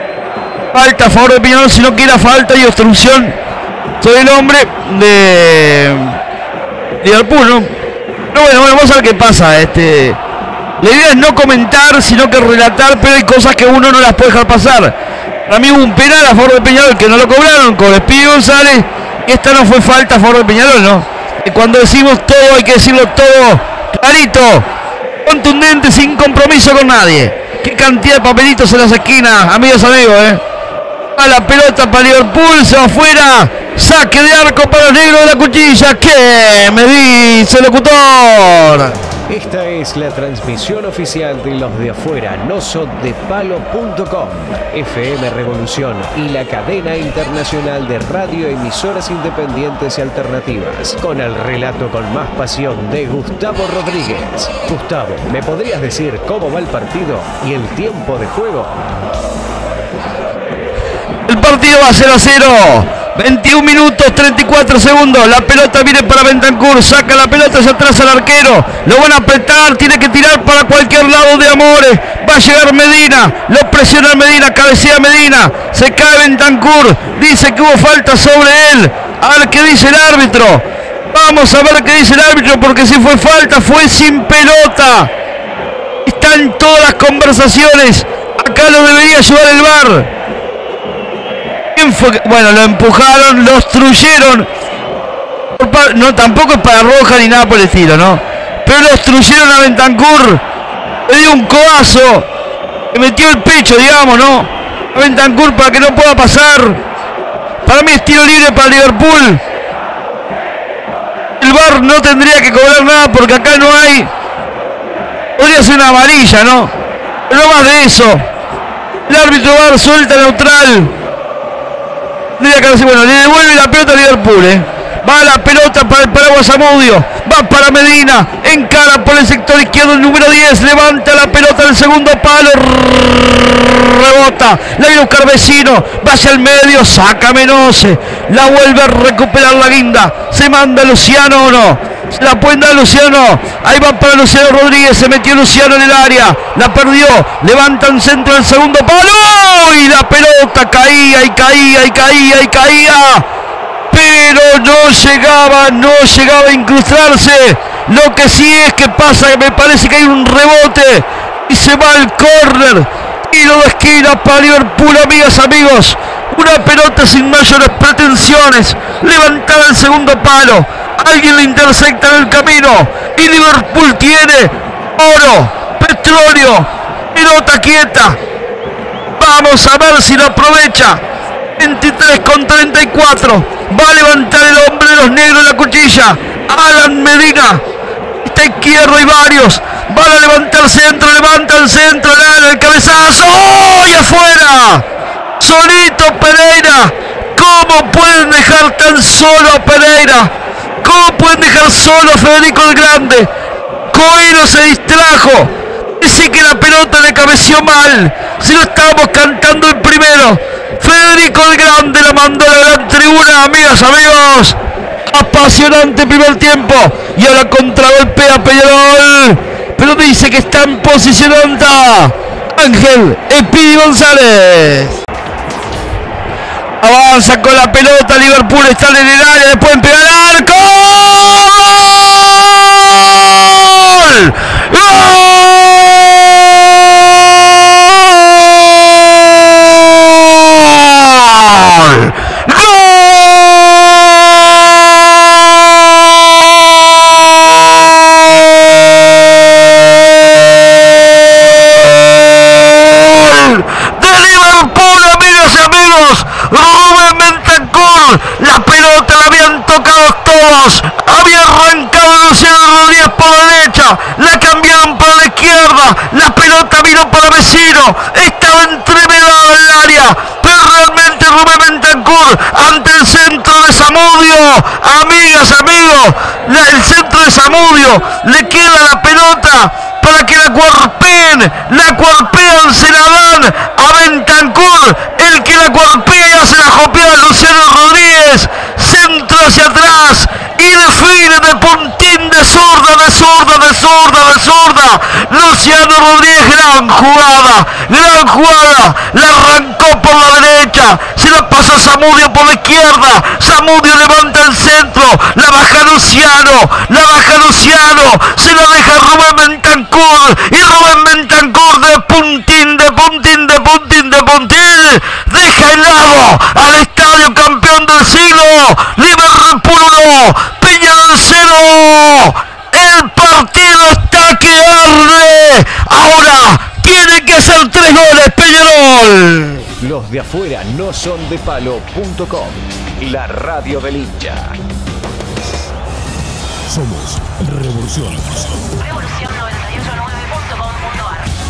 Falta a favor de Peñarol, si no quiera falta y obstrucción sobre el hombre de Liverpool, ¿no? Pero bueno, bueno, vamos a ver qué pasa. Este, la idea es no comentar, sino que relatar, pero hay cosas que uno no las puede dejar pasar. Para mí hubo un penal a favor de Peñarol que no lo cobraron con Speedy González. Esta no fue falta a favor de Peñarol, ¿no? Y cuando decimos todo hay que decirlo todo clarito, contundente, sin compromiso con nadie. Qué cantidad de papelitos en las esquinas, amigos, amigos, ¿eh? A la pelota para Liverpool, se va afuera. Saque de arco para los negros de la Cuchilla. ¿Qué me dice, locutor? Esta es la transmisión oficial de los de afuera, no son de palo punto com, F M Revolución y la cadena internacional de radioemisoras independientes y alternativas, con el relato con más pasión de Gustavo Rodríguez. Gustavo, ¿me podrías decir cómo va el partido y el tiempo de juego? El partido va cero a cero. veintiún minutos, treinta y cuatro segundos. La pelota viene para Bentancur. Saca la pelota hacia atrás al arquero. Lo van a apretar. Tiene que tirar para cualquier lado de Amores. Va a llegar Medina. Lo presiona Medina. Cabecea Medina. Se cae Bentancur. Dice que hubo falta sobre él. A ver qué dice el árbitro. Vamos a ver qué dice el árbitro. Porque si fue falta, fue sin pelota. Están todas las conversaciones. Acá lo debería llevar el V A R. Bueno, lo empujaron, lo obstruyeron. No, tampoco es para roja ni nada por el estilo, ¿no? Pero lo obstruyeron a Bentancur. Le dio un codazo. Le metió el pecho, digamos, ¿no? A Bentancur para que no pueda pasar. Para mí es tiro libre para Liverpool. El V A R no tendría que cobrar nada porque acá no hay. Podría ser una amarilla, ¿no? Pero no más de eso. El árbitro V A R suelta neutral. Bueno, le devuelve la pelota a Liverpool, ¿eh? Va la pelota para el paraguas Zamudio. Va para Medina. Encara por el sector izquierdo el número diez. Levanta la pelota del segundo palo. Rebota. La viene a buscar Vecino. Va hacia el medio. Saca Menose. La vuelve a recuperar la guinda. Se manda Luciano o no. La puede dar Luciano. Ahí va para Luciano Rodríguez. Se metió Luciano en el área. La perdió. Levanta un centro del segundo palo. Y la pelota caía y caía y caía y caía. Pero no llegaba, no llegaba a incrustarse. Lo que sí es que pasa que me parece que hay un rebote. Y se va al córner. Tiro de esquina para Liverpool, amigas, amigos. Una pelota sin mayores pretensiones. Levantada el segundo palo. Alguien le intersecta en el camino. Y Liverpool tiene oro, petróleo, pelota quieta. Vamos a ver si lo aprovecha. veintitrés con treinta y cuatro. Va a levantar el hombre de los negros de la Cuchilla. Alan Medina. Está izquierdo y varios. Van a levantar el centro. Levanta el centro. El, el cabezazo. ¡Oh! Y afuera. Solito Pereira. ¿Cómo pueden dejar tan solo a Pereira? ¿Cómo pueden dejar solo a Federico el Grande? Coelho se distrajo. Dice que la pelota le cabeció mal. Si lo estábamos cantando el primero. Federico el Grande la mandó a la gran tribuna, amigas, amigos. Apasionante primer tiempo. Y ahora contragolpea Peñarol. Pero dice que está en posición alta Ángel Speedy González. Avanza con la pelota. Liverpool está en el área. Le pueden pegar al arco. ¡Gol! ¡Gol! La pelota la habían tocado todos. Había arrancado Luciano Rodríguez por la derecha. La cambiaron para la izquierda. La pelota vino para Vecino. Estaba entreverada en el área. Pero realmente Rubén Bentancur ante el centro de Zamudio. Amigas, amigos. La, el centro de Zamudio. Le queda la pelota para que la cuarpeen. La cuarpean, se la dan a Bentancur. El que la cuarpea se la jopea a Luciano Rodríguez. Centro hacia atrás y define de puntín de de zurda, de zurda, de zurda, de zurda. Luciano Rodríguez, gran jugada, gran jugada. La arrancó por la derecha, se la pasa a Zamudio por la izquierda. Zamudio levanta el centro, la baja Luciano, la baja Luciano, se la deja Rubén Bentancur. Y Rubén Bentancur de puntín, de puntín, de puntín, de puntín, deja helado al estadio campeón del siglo. Liverpool uno, Peñarol cero. El partido está que arde. Ahora tiene que hacer tres goles Peñarol. Los de afuera no son de palo punto com, la radio del hincha. Somos Revolución. Revolución noventa y ocho nueve punto com punto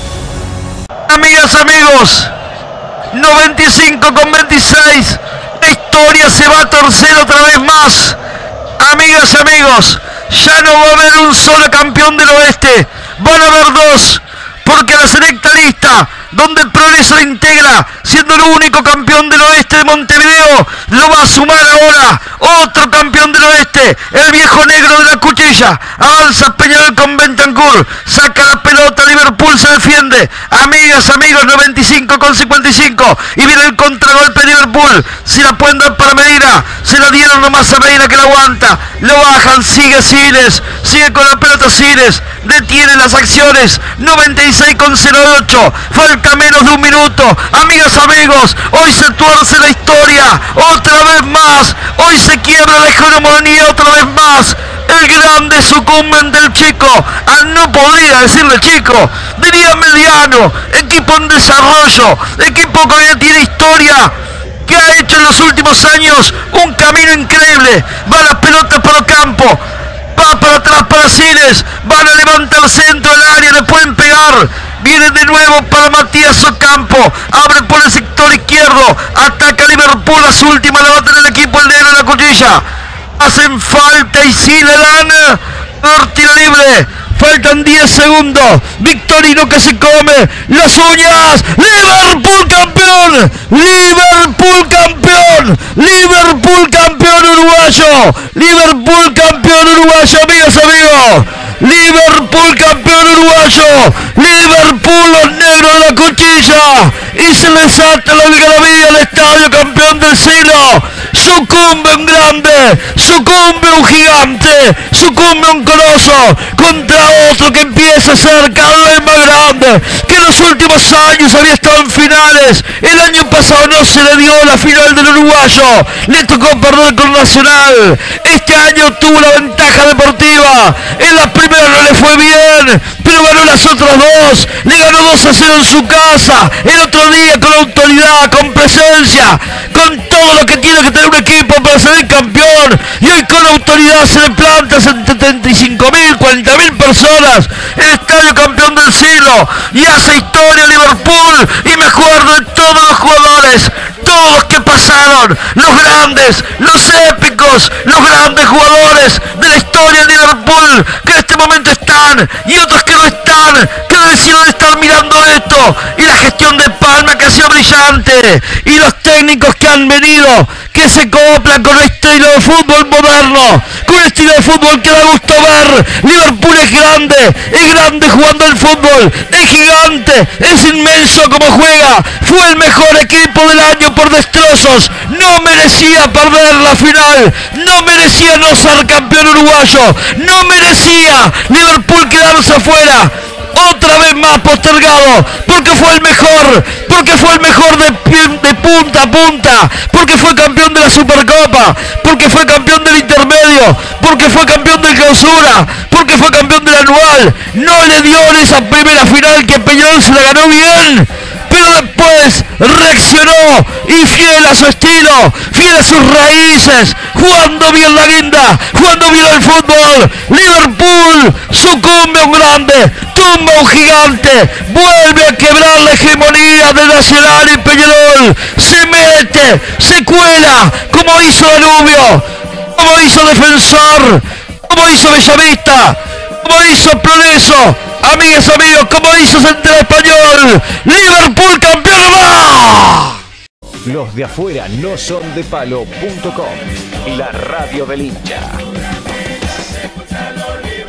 ar. Amigas, amigos, noventa y cinco con veintiséis. La historia se va a torcer otra vez más. Amigas, amigos, ya no va a haber un solo campeón del oeste. Van a haber dos. Porque la selecta lista, donde el Progreso la integra, siendo el único campeón del oeste de Montevideo, lo va a sumar ahora otro campeón del oeste, el viejo negro de la cuchilla. Avanza Peñarol con Bentancur, saca la pelota, Liverpool se defiende. Amigas, amigos, noventa y cinco con cincuenta y cinco, y viene el contragolpe de Liverpool. Si la pueden dar para Medina, se la dieron nomás a Medina, que la aguanta. Lo bajan, sigue Siles, sigue con la pelota Siles, detiene las acciones. Noventa y seis con cero ocho, falta menos de un minuto. Amigas, amigos, hoy se tuerce la historia otra vez más. Hoy se quiebra la hegemonía otra vez más. El grande sucumbe del chico, al no podría decirle chico, diría mediano, equipo en desarrollo, equipo que tiene historia, que ha hecho en los últimos años un camino increíble. Va la pelota para el campo, va para atrás para Siles, van a levantar el centro del área, le pueden pegar. Viene de nuevo para Matías Ocampo, abre por el sector izquierdo, ataca Liverpool, a su última la va a tener el equipo el negro de la cuchilla. Hacen falta y sí le dan por tiro libre. Faltan diez segundos. Victorino que se come las uñas. Liverpool campeón. Liverpool campeón. Liverpool campeón uruguayo. Liverpool campeón uruguayo, amigas, amigos. Liverpool campeón uruguayo. Liverpool, los negros de la cuchilla. Y se les salta la algarabía al estadio campeón del siglo. Sucumbe un grande, sucumbe un gigante, sucumbe un coloso contra otro que empieza a ser cada vez más grande, que en los últimos años había estado en finales. El año pasado no se le dio la final del uruguayo, le tocó perder con Nacional. Este año tuvo la ventaja deportiva, en la primera no le fue bien, pero ganó las otras dos, le ganó dos a cero en su casa, el otro día con autoridad, con presencia, con todo lo que tiene que tener un equipo para ser campeón. Y hoy con autoridad se le planta setenta y cinco mil, cuarenta mil personas, el estadio campeón del siglo, y hace historia Liverpool. Y me acuerdo de todos los jugadores, todos los que pasaron, los grandes, los épicos, los grandes jugadores de la historia de Liverpool, que en este momento están, y otros que no están, que decidieron estar mirando esto. Y la gestión de Palma, que ha sido brillante, y los técnicos que han venido, que se acoplan con un estilo de fútbol moderno, con un estilo de fútbol que da gusto ver. Liverpool es grande, es grande jugando el fútbol, es gigante, es inmenso como juega. Fue el mejor equipo del año por destrozos, no merecía perder la final, no merecía no ser campeón uruguayo, no merecía Liverpool quedarse afuera. Otra vez más postergado, porque fue el mejor, porque fue el mejor de, de punta a punta, porque fue campeón de la Supercopa, porque fue campeón del intermedio, porque fue campeón del clausura, porque fue campeón del anual. No le dio en esa primera final que Peñarol se la ganó bien, pero después reaccionó y fiel a su estilo, fiel a sus raíces, jugando bien la guinda, jugando bien el fútbol. Liverpool sucumbe a un grande, tumba a un gigante, vuelve a quebrar la hegemonía de Nacional y Peñarol, se mete, se cuela, como hizo Danubio, como hizo Defensor, como hizo Bellavista, como hizo Progreso. Amigas, amigos, como hizo Central Español. Liverpool campeón más. Los de afuera no son de palo punto com, la radio del hincha.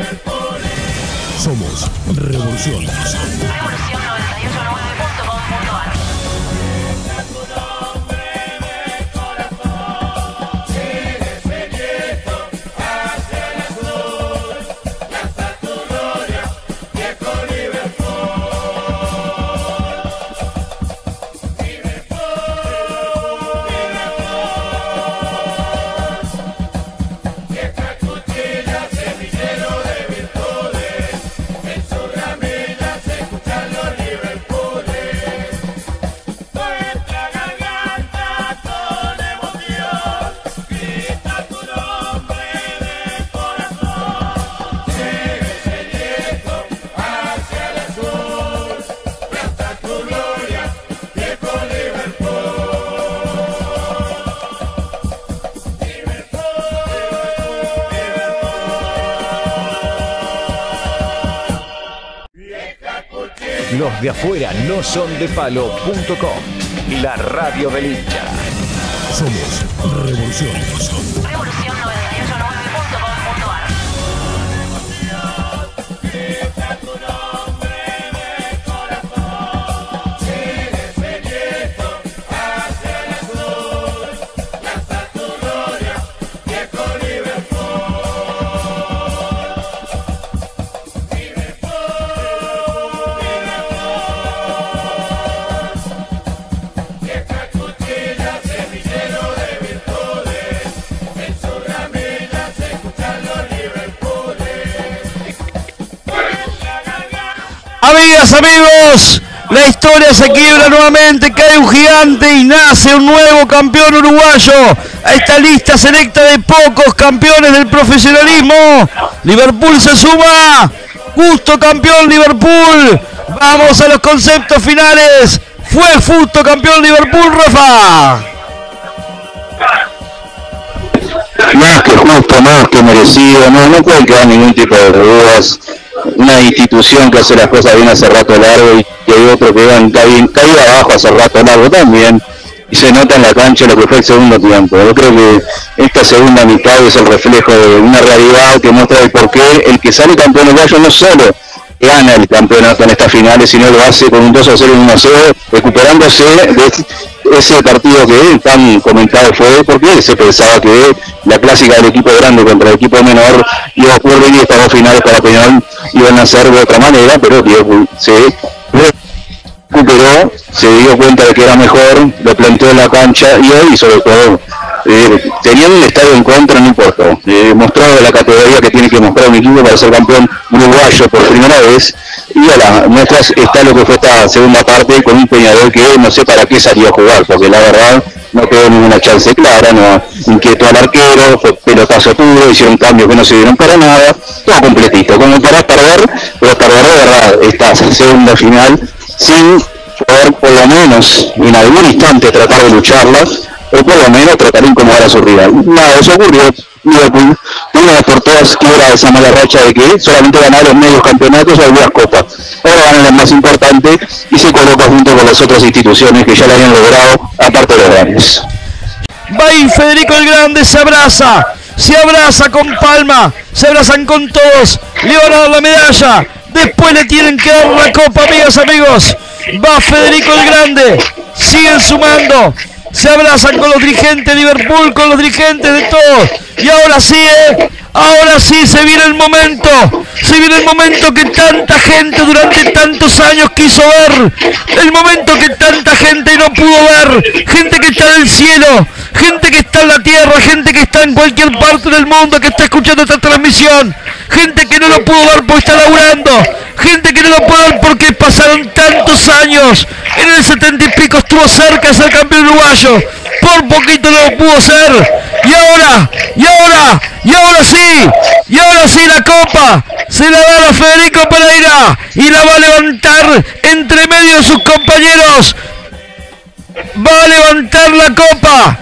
Revolución. Revolución noventa y ocho nueve punto com punto ar. Los de afuera no son de palo punto com, la radio del hincha. Somos Revolución. Revolución noventa y ocho nueve punto com punto ar. Amigas, amigos, la historia se quiebra nuevamente, cae un gigante y nace un nuevo campeón uruguayo. A esta lista selecta de pocos campeones del profesionalismo, Liverpool se suma. Justo campeón Liverpool. Vamos a los conceptos finales. Fue justo campeón Liverpool, Rafa. Más que justo, más que merecido, no, no puede quedar ningún tipo de dudas. Una institución que hace las cosas bien hace rato largo y que hay otro que han caído, caído abajo hace rato largo también, y se nota en la cancha lo que fue el segundo tiempo. Yo creo que esta segunda mitad es el reflejo de una realidad que muestra el por qué el que sale campeón uruguayo no solo gana el campeonato en estas finales, sino lo hace con un dos a cero y un uno a cero, recuperándose de ese partido que tan comentado fue, porque se pensaba que la clásica del equipo grande contra el equipo menor iba a ocurrir y estas dos finales para Peñarol iban a ser de otra manera, pero se recuperó, se dio cuenta de que era mejor, lo planteó en la cancha y hoy sobre todo eh, teniendo un estadio en contra no importa, eh, mostrado la categoría que tiene que mostrar un equipo para ser campeón uruguayo por primera vez, y a las muestras está lo que fue esta segunda parte con un Peñarol que no sé para qué salió a jugar, porque la verdad no quedó ninguna chance clara, no inquietó al arquero, fue pelotazo puro, hicieron cambios que no se dieron para nada, todo completito, como para perder, pero perder de verdad esta segunda final sin poder por lo menos en algún instante tratar de lucharla, o por lo menos tratar de incomodar a su rival. Nada, eso ocurrió. Liverpool, una vez por todas quiebra esa mala racha de que solamente ganaba los medios campeonatos o algunas copas. Ahora ganan las más importantes y se coloca junto con las otras instituciones que ya la habían logrado, aparte de los grandes. Va y Federico el Grande se abraza, se abraza con Palma, se abrazan con todos, le van a dar la medalla, después le tienen que dar la copa, amigas, amigos. Va Federico el Grande, siguen sumando, se abrazan con los dirigentes de Liverpool, con los dirigentes de todos, y ahora sí, eh, ahora sí se viene el momento, se viene el momento que tanta gente durante tantos años quiso ver, el momento que tanta gente no pudo ver, gente que está en el cielo, gente que está en la tierra, gente que está en cualquier parte del mundo que está escuchando esta transmisión, gente que no lo pudo ver porque está laburando, gente que no lo pudo ver porque pasaron tantos años, en el setenta y pico estuvo cerca de ser campeón uruguayo, por poquito no lo pudo ser, y ahora, y ahora, y ahora sí, y ahora sí la copa, se la da a Federico Pereira, y la va a levantar entre medio de sus compañeros, va a levantar la copa,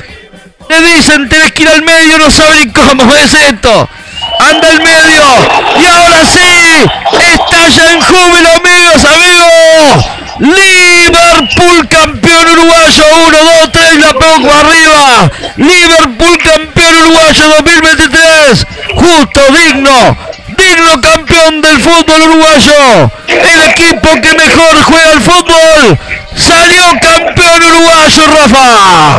le dicen tenés que ir al medio, no saben cómo es esto, anda al medio, y ahora sí, estalla en júbilo, amigos, amigos, Liverpool campeón uruguayo, uno, dos, tres, la pegó arriba, Liverpool campeón uruguayo dos mil veintitrés, justo, digno, digno campeón del fútbol uruguayo, el equipo que mejor juega el fútbol, salió campeón uruguayo, Rafa.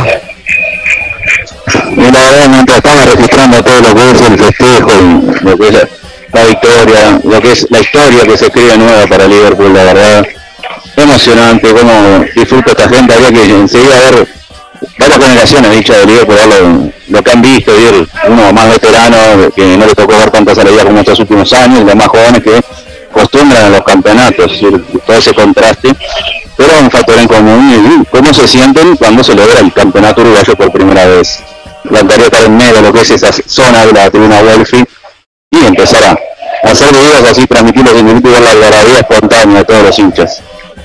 Y la verdad, mientras estamos registrando todo lo que es el festejo y lo que es la, la victoria, lo que es la historia que se escribe nueva para Liverpool, la verdad, emocionante, cómo disfruta esta gente. Había que enseguida ver varias generaciones dichas de Liverpool, ver lo, lo que han visto, ver uno más veterano que no le tocó ver tantas alegrías como estos últimos años, y los más jóvenes que acostumbran a los campeonatos, todo ese contraste, pero un factor en común y cómo se sienten cuando se logra el campeonato uruguayo por primera vez. Plantaría estar en medio de lo que es esa zona de la tribuna Welfi y empezar a hacer videos así, transmitirlos en directo y ver la algarabía espontánea de todos los hinchas.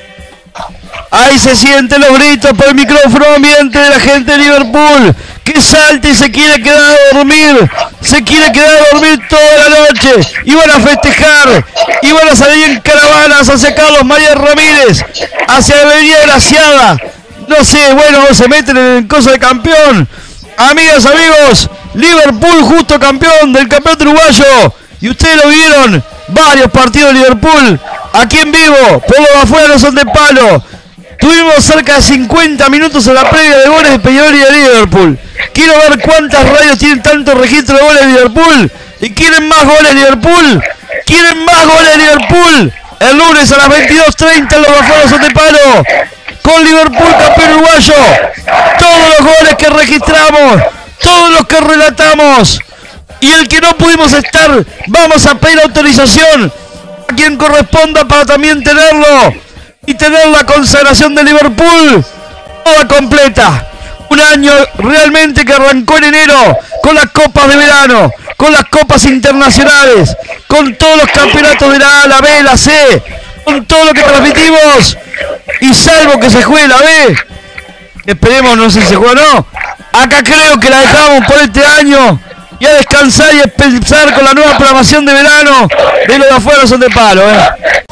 Ahí se sienten los gritos por el micrófono ambiente de la gente de Liverpool, que salta y se quiere quedar a dormir, se quiere quedar a dormir toda la noche, y van a festejar, y van a salir en caravanas hacia Carlos María Ramírez, hacia la Avenida Graciada, no sé, bueno, se meten en cosa de campeón. Amigas, amigos, Liverpool justo campeón del campeonato uruguayo, y ustedes lo vieron, varios partidos de Liverpool, aquí en vivo, por los afuera no son de palo. Tuvimos cerca de cincuenta minutos en la previa de goles de Peñarol y de Liverpool. Quiero ver cuántas radios tienen tanto registro de goles de Liverpool. ¿Y quieren más goles de Liverpool? ¿Quieren más goles de Liverpool? El lunes a las veintidós treinta en los afuera son de palo. Con Liverpool campeón uruguayo. Todos los goles que registramos, todos los que relatamos. Y el que no pudimos estar, vamos a pedir autorización a quien corresponda para también tenerlo. Y tener la consagración de Liverpool toda completa. Un año realmente que arrancó en enero con las copas de verano, con las copas internacionales, con todos los campeonatos de la A, la B, la C, con todo lo que transmitimos. Y salvo que se juegue la B, esperemos, no sé si se juega o no, acá creo que la dejamos por este año y a descansar y a pensar con la nueva programación de verano de los de afuera son de palo, ¿eh?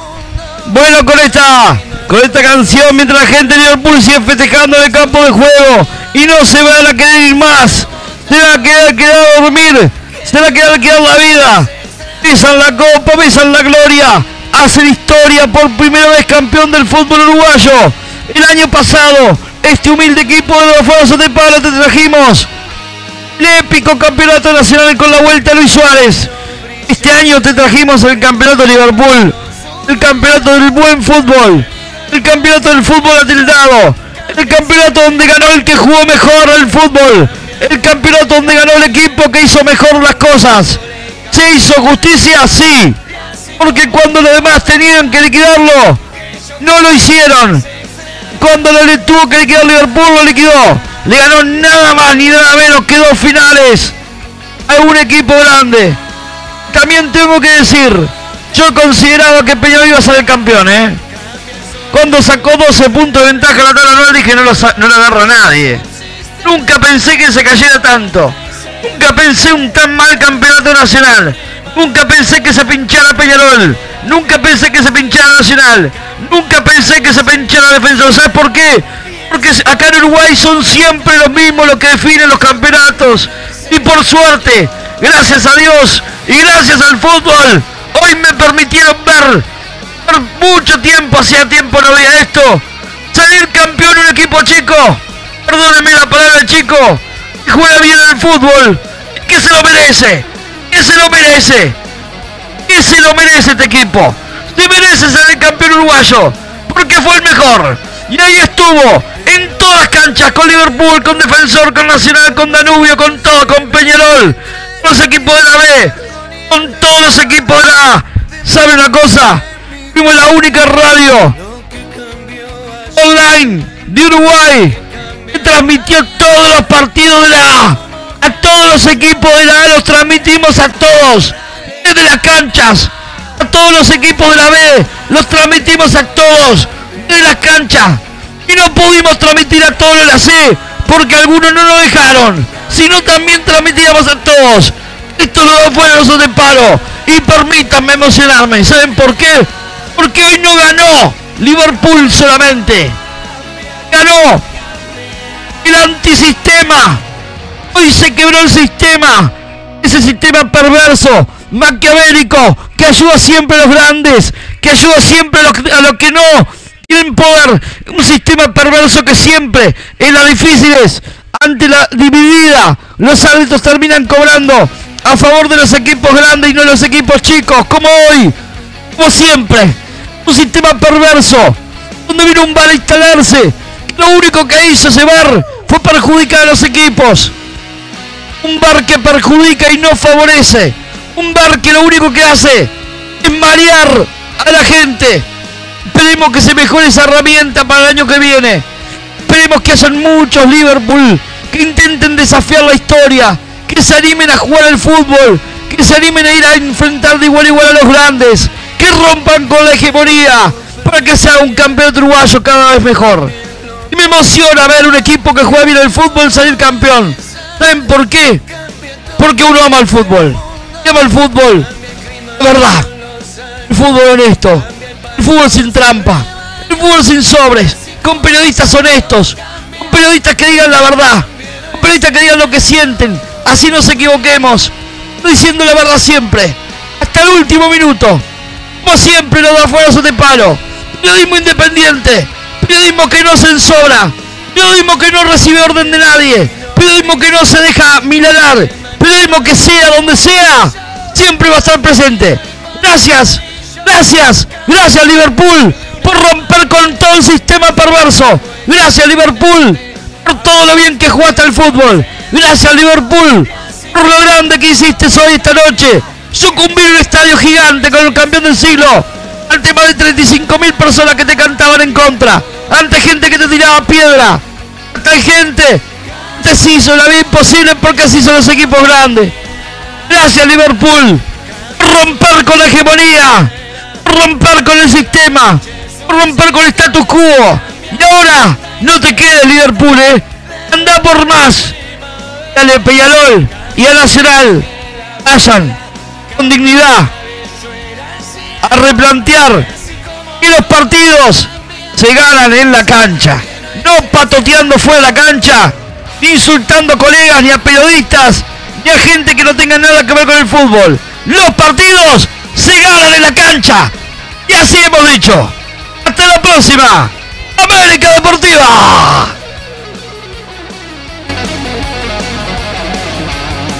Bueno, con esta, con esta canción, mientras la gente de Liverpool sigue festejando en el campo de juego y no se van a querer ir más, se van a quedar, quedar a dormir, se van a quedar, quedar la vida, besan la copa, besan la gloria, hacen historia por primera vez campeón del fútbol uruguayo. El año pasado, este humilde equipo de los Fuerzas de Palo te trajimos el épico campeonato nacional con la vuelta a Luis Suárez. Este año te trajimos el campeonato de Liverpool, el campeonato del buen fútbol, el campeonato del fútbol atildado, el campeonato donde ganó el que jugó mejor al fútbol, el campeonato donde ganó el equipo que hizo mejor las cosas. ¿Se hizo justicia? Sí, porque cuando los demás tenían que liquidarlo, no lo hicieron. Cuando lo le tuvo que liquidar Liverpool, lo liquidó. Le ganó nada más ni nada menos que dos finales a un equipo grande. También tengo que decir, yo consideraba que Peñarol iba a ser el campeón, ¿eh? Cuando sacó doce puntos de ventaja la tabla anual, dije no lo, no lo agarra nadie. Nunca pensé que se cayera tanto. Nunca pensé un tan mal campeonato nacional. Nunca pensé que se pinchara Peñarol. Nunca pensé que se pinchara Nacional. Nunca pensé que se pinchara Defensor. ¿Sabes por qué? Porque acá en Uruguay son siempre los mismos los que definen los campeonatos. Y por suerte, gracias a Dios y gracias al fútbol, hoy me permitieron ver, por mucho tiempo, hacía tiempo no veía esto, salir campeón un equipo chico, perdónenme la palabra chico, que juega bien el fútbol, que se lo merece, que se lo merece, que se lo merece este equipo, se merece ser el campeón uruguayo, porque fue el mejor, y ahí estuvo, en todas las canchas, con Liverpool, con Defensor, con Nacional, con Danubio, con todo, con Peñarol, con los equipos de la B, con todos los equipos de la A. ¿Sabe una cosa? Fuimos la única radio online de Uruguay que transmitió todos los partidos de la A. A todos los equipos de la A los transmitimos a todos, desde las canchas. A todos los equipos de la B los transmitimos a todos, desde las canchas. Y no pudimos transmitir a todos de la C porque algunos no nos dejaron, sino también transmitíamos a todos. Esto lo fueron los de palo. Y permítanme emocionarme. ¿Saben por qué? Porque hoy no ganó Liverpool solamente. Ganó el antisistema. Hoy se quebró el sistema. Ese sistema perverso maquiavélico, que ayuda siempre a los grandes, que ayuda siempre a los, a los que no tienen poder, un sistema perverso que siempre en las difíciles, ante la dividida, los árbitros terminan cobrando a favor de los equipos grandes y no los equipos chicos, como hoy, como siempre, un sistema perverso, donde vino un V A R a instalarse, que lo único que hizo ese V A R fue perjudicar a los equipos, un V A R que perjudica y no favorece, un V A R que lo único que hace es marear a la gente. Esperemos que se mejore esa herramienta para el año que viene. Esperemos que hayan muchos Liverpool que intenten desafiar la historia, que se animen a jugar al fútbol, que se animen a ir a enfrentar de igual a igual a los grandes, que rompan con la hegemonía para que sea un campeonato uruguayo cada vez mejor. Y me emociona ver un equipo que juega bien al fútbol salir campeón. ¿Saben por qué? Porque uno ama el fútbol. Ama el fútbol, de verdad. El fútbol honesto. El fútbol sin trampa. El fútbol sin sobres. Con periodistas honestos. Con periodistas que digan la verdad. Con periodistas que digan lo que sienten. Así nos equivoquemos. Diciendo la verdad siempre. Hasta el último minuto. Como siempre los da fuera de palo. Periodismo independiente. Periodismo que no se ensobra. Periodismo que no recibe orden de nadie. Periodismo que no se deja milanar. Periodismo que sea donde sea, siempre va a estar presente. Gracias, gracias, gracias Liverpool por romper con todo el sistema perverso. Gracias Liverpool por todo lo bien que jugaste al fútbol. Gracias Liverpool por lo grande que hiciste hoy esta noche. Sucumbir en un estadio gigante con el campeón del siglo. Ante más de treinta y cinco mil personas que te cantaban en contra. Ante gente que te tiraba piedra. Ante gente que se hizo la vida imposible porque así son los equipos grandes. Gracias Liverpool por romper con la hegemonía, por romper con el sistema, por romper con el status quo. Y ahora no te quedes Liverpool, eh. Anda por más. Dale Peñarol y a Nacional. Vayan con dignidad a replantear que los partidos se ganan en la cancha, no patoteando fuera de la cancha, ni insultando a colegas, ni a periodistas, ni a gente que no tenga nada que ver con el fútbol. Los partidos se ganan en la cancha. Y así hemos dicho. Hasta la próxima. América Deportiva.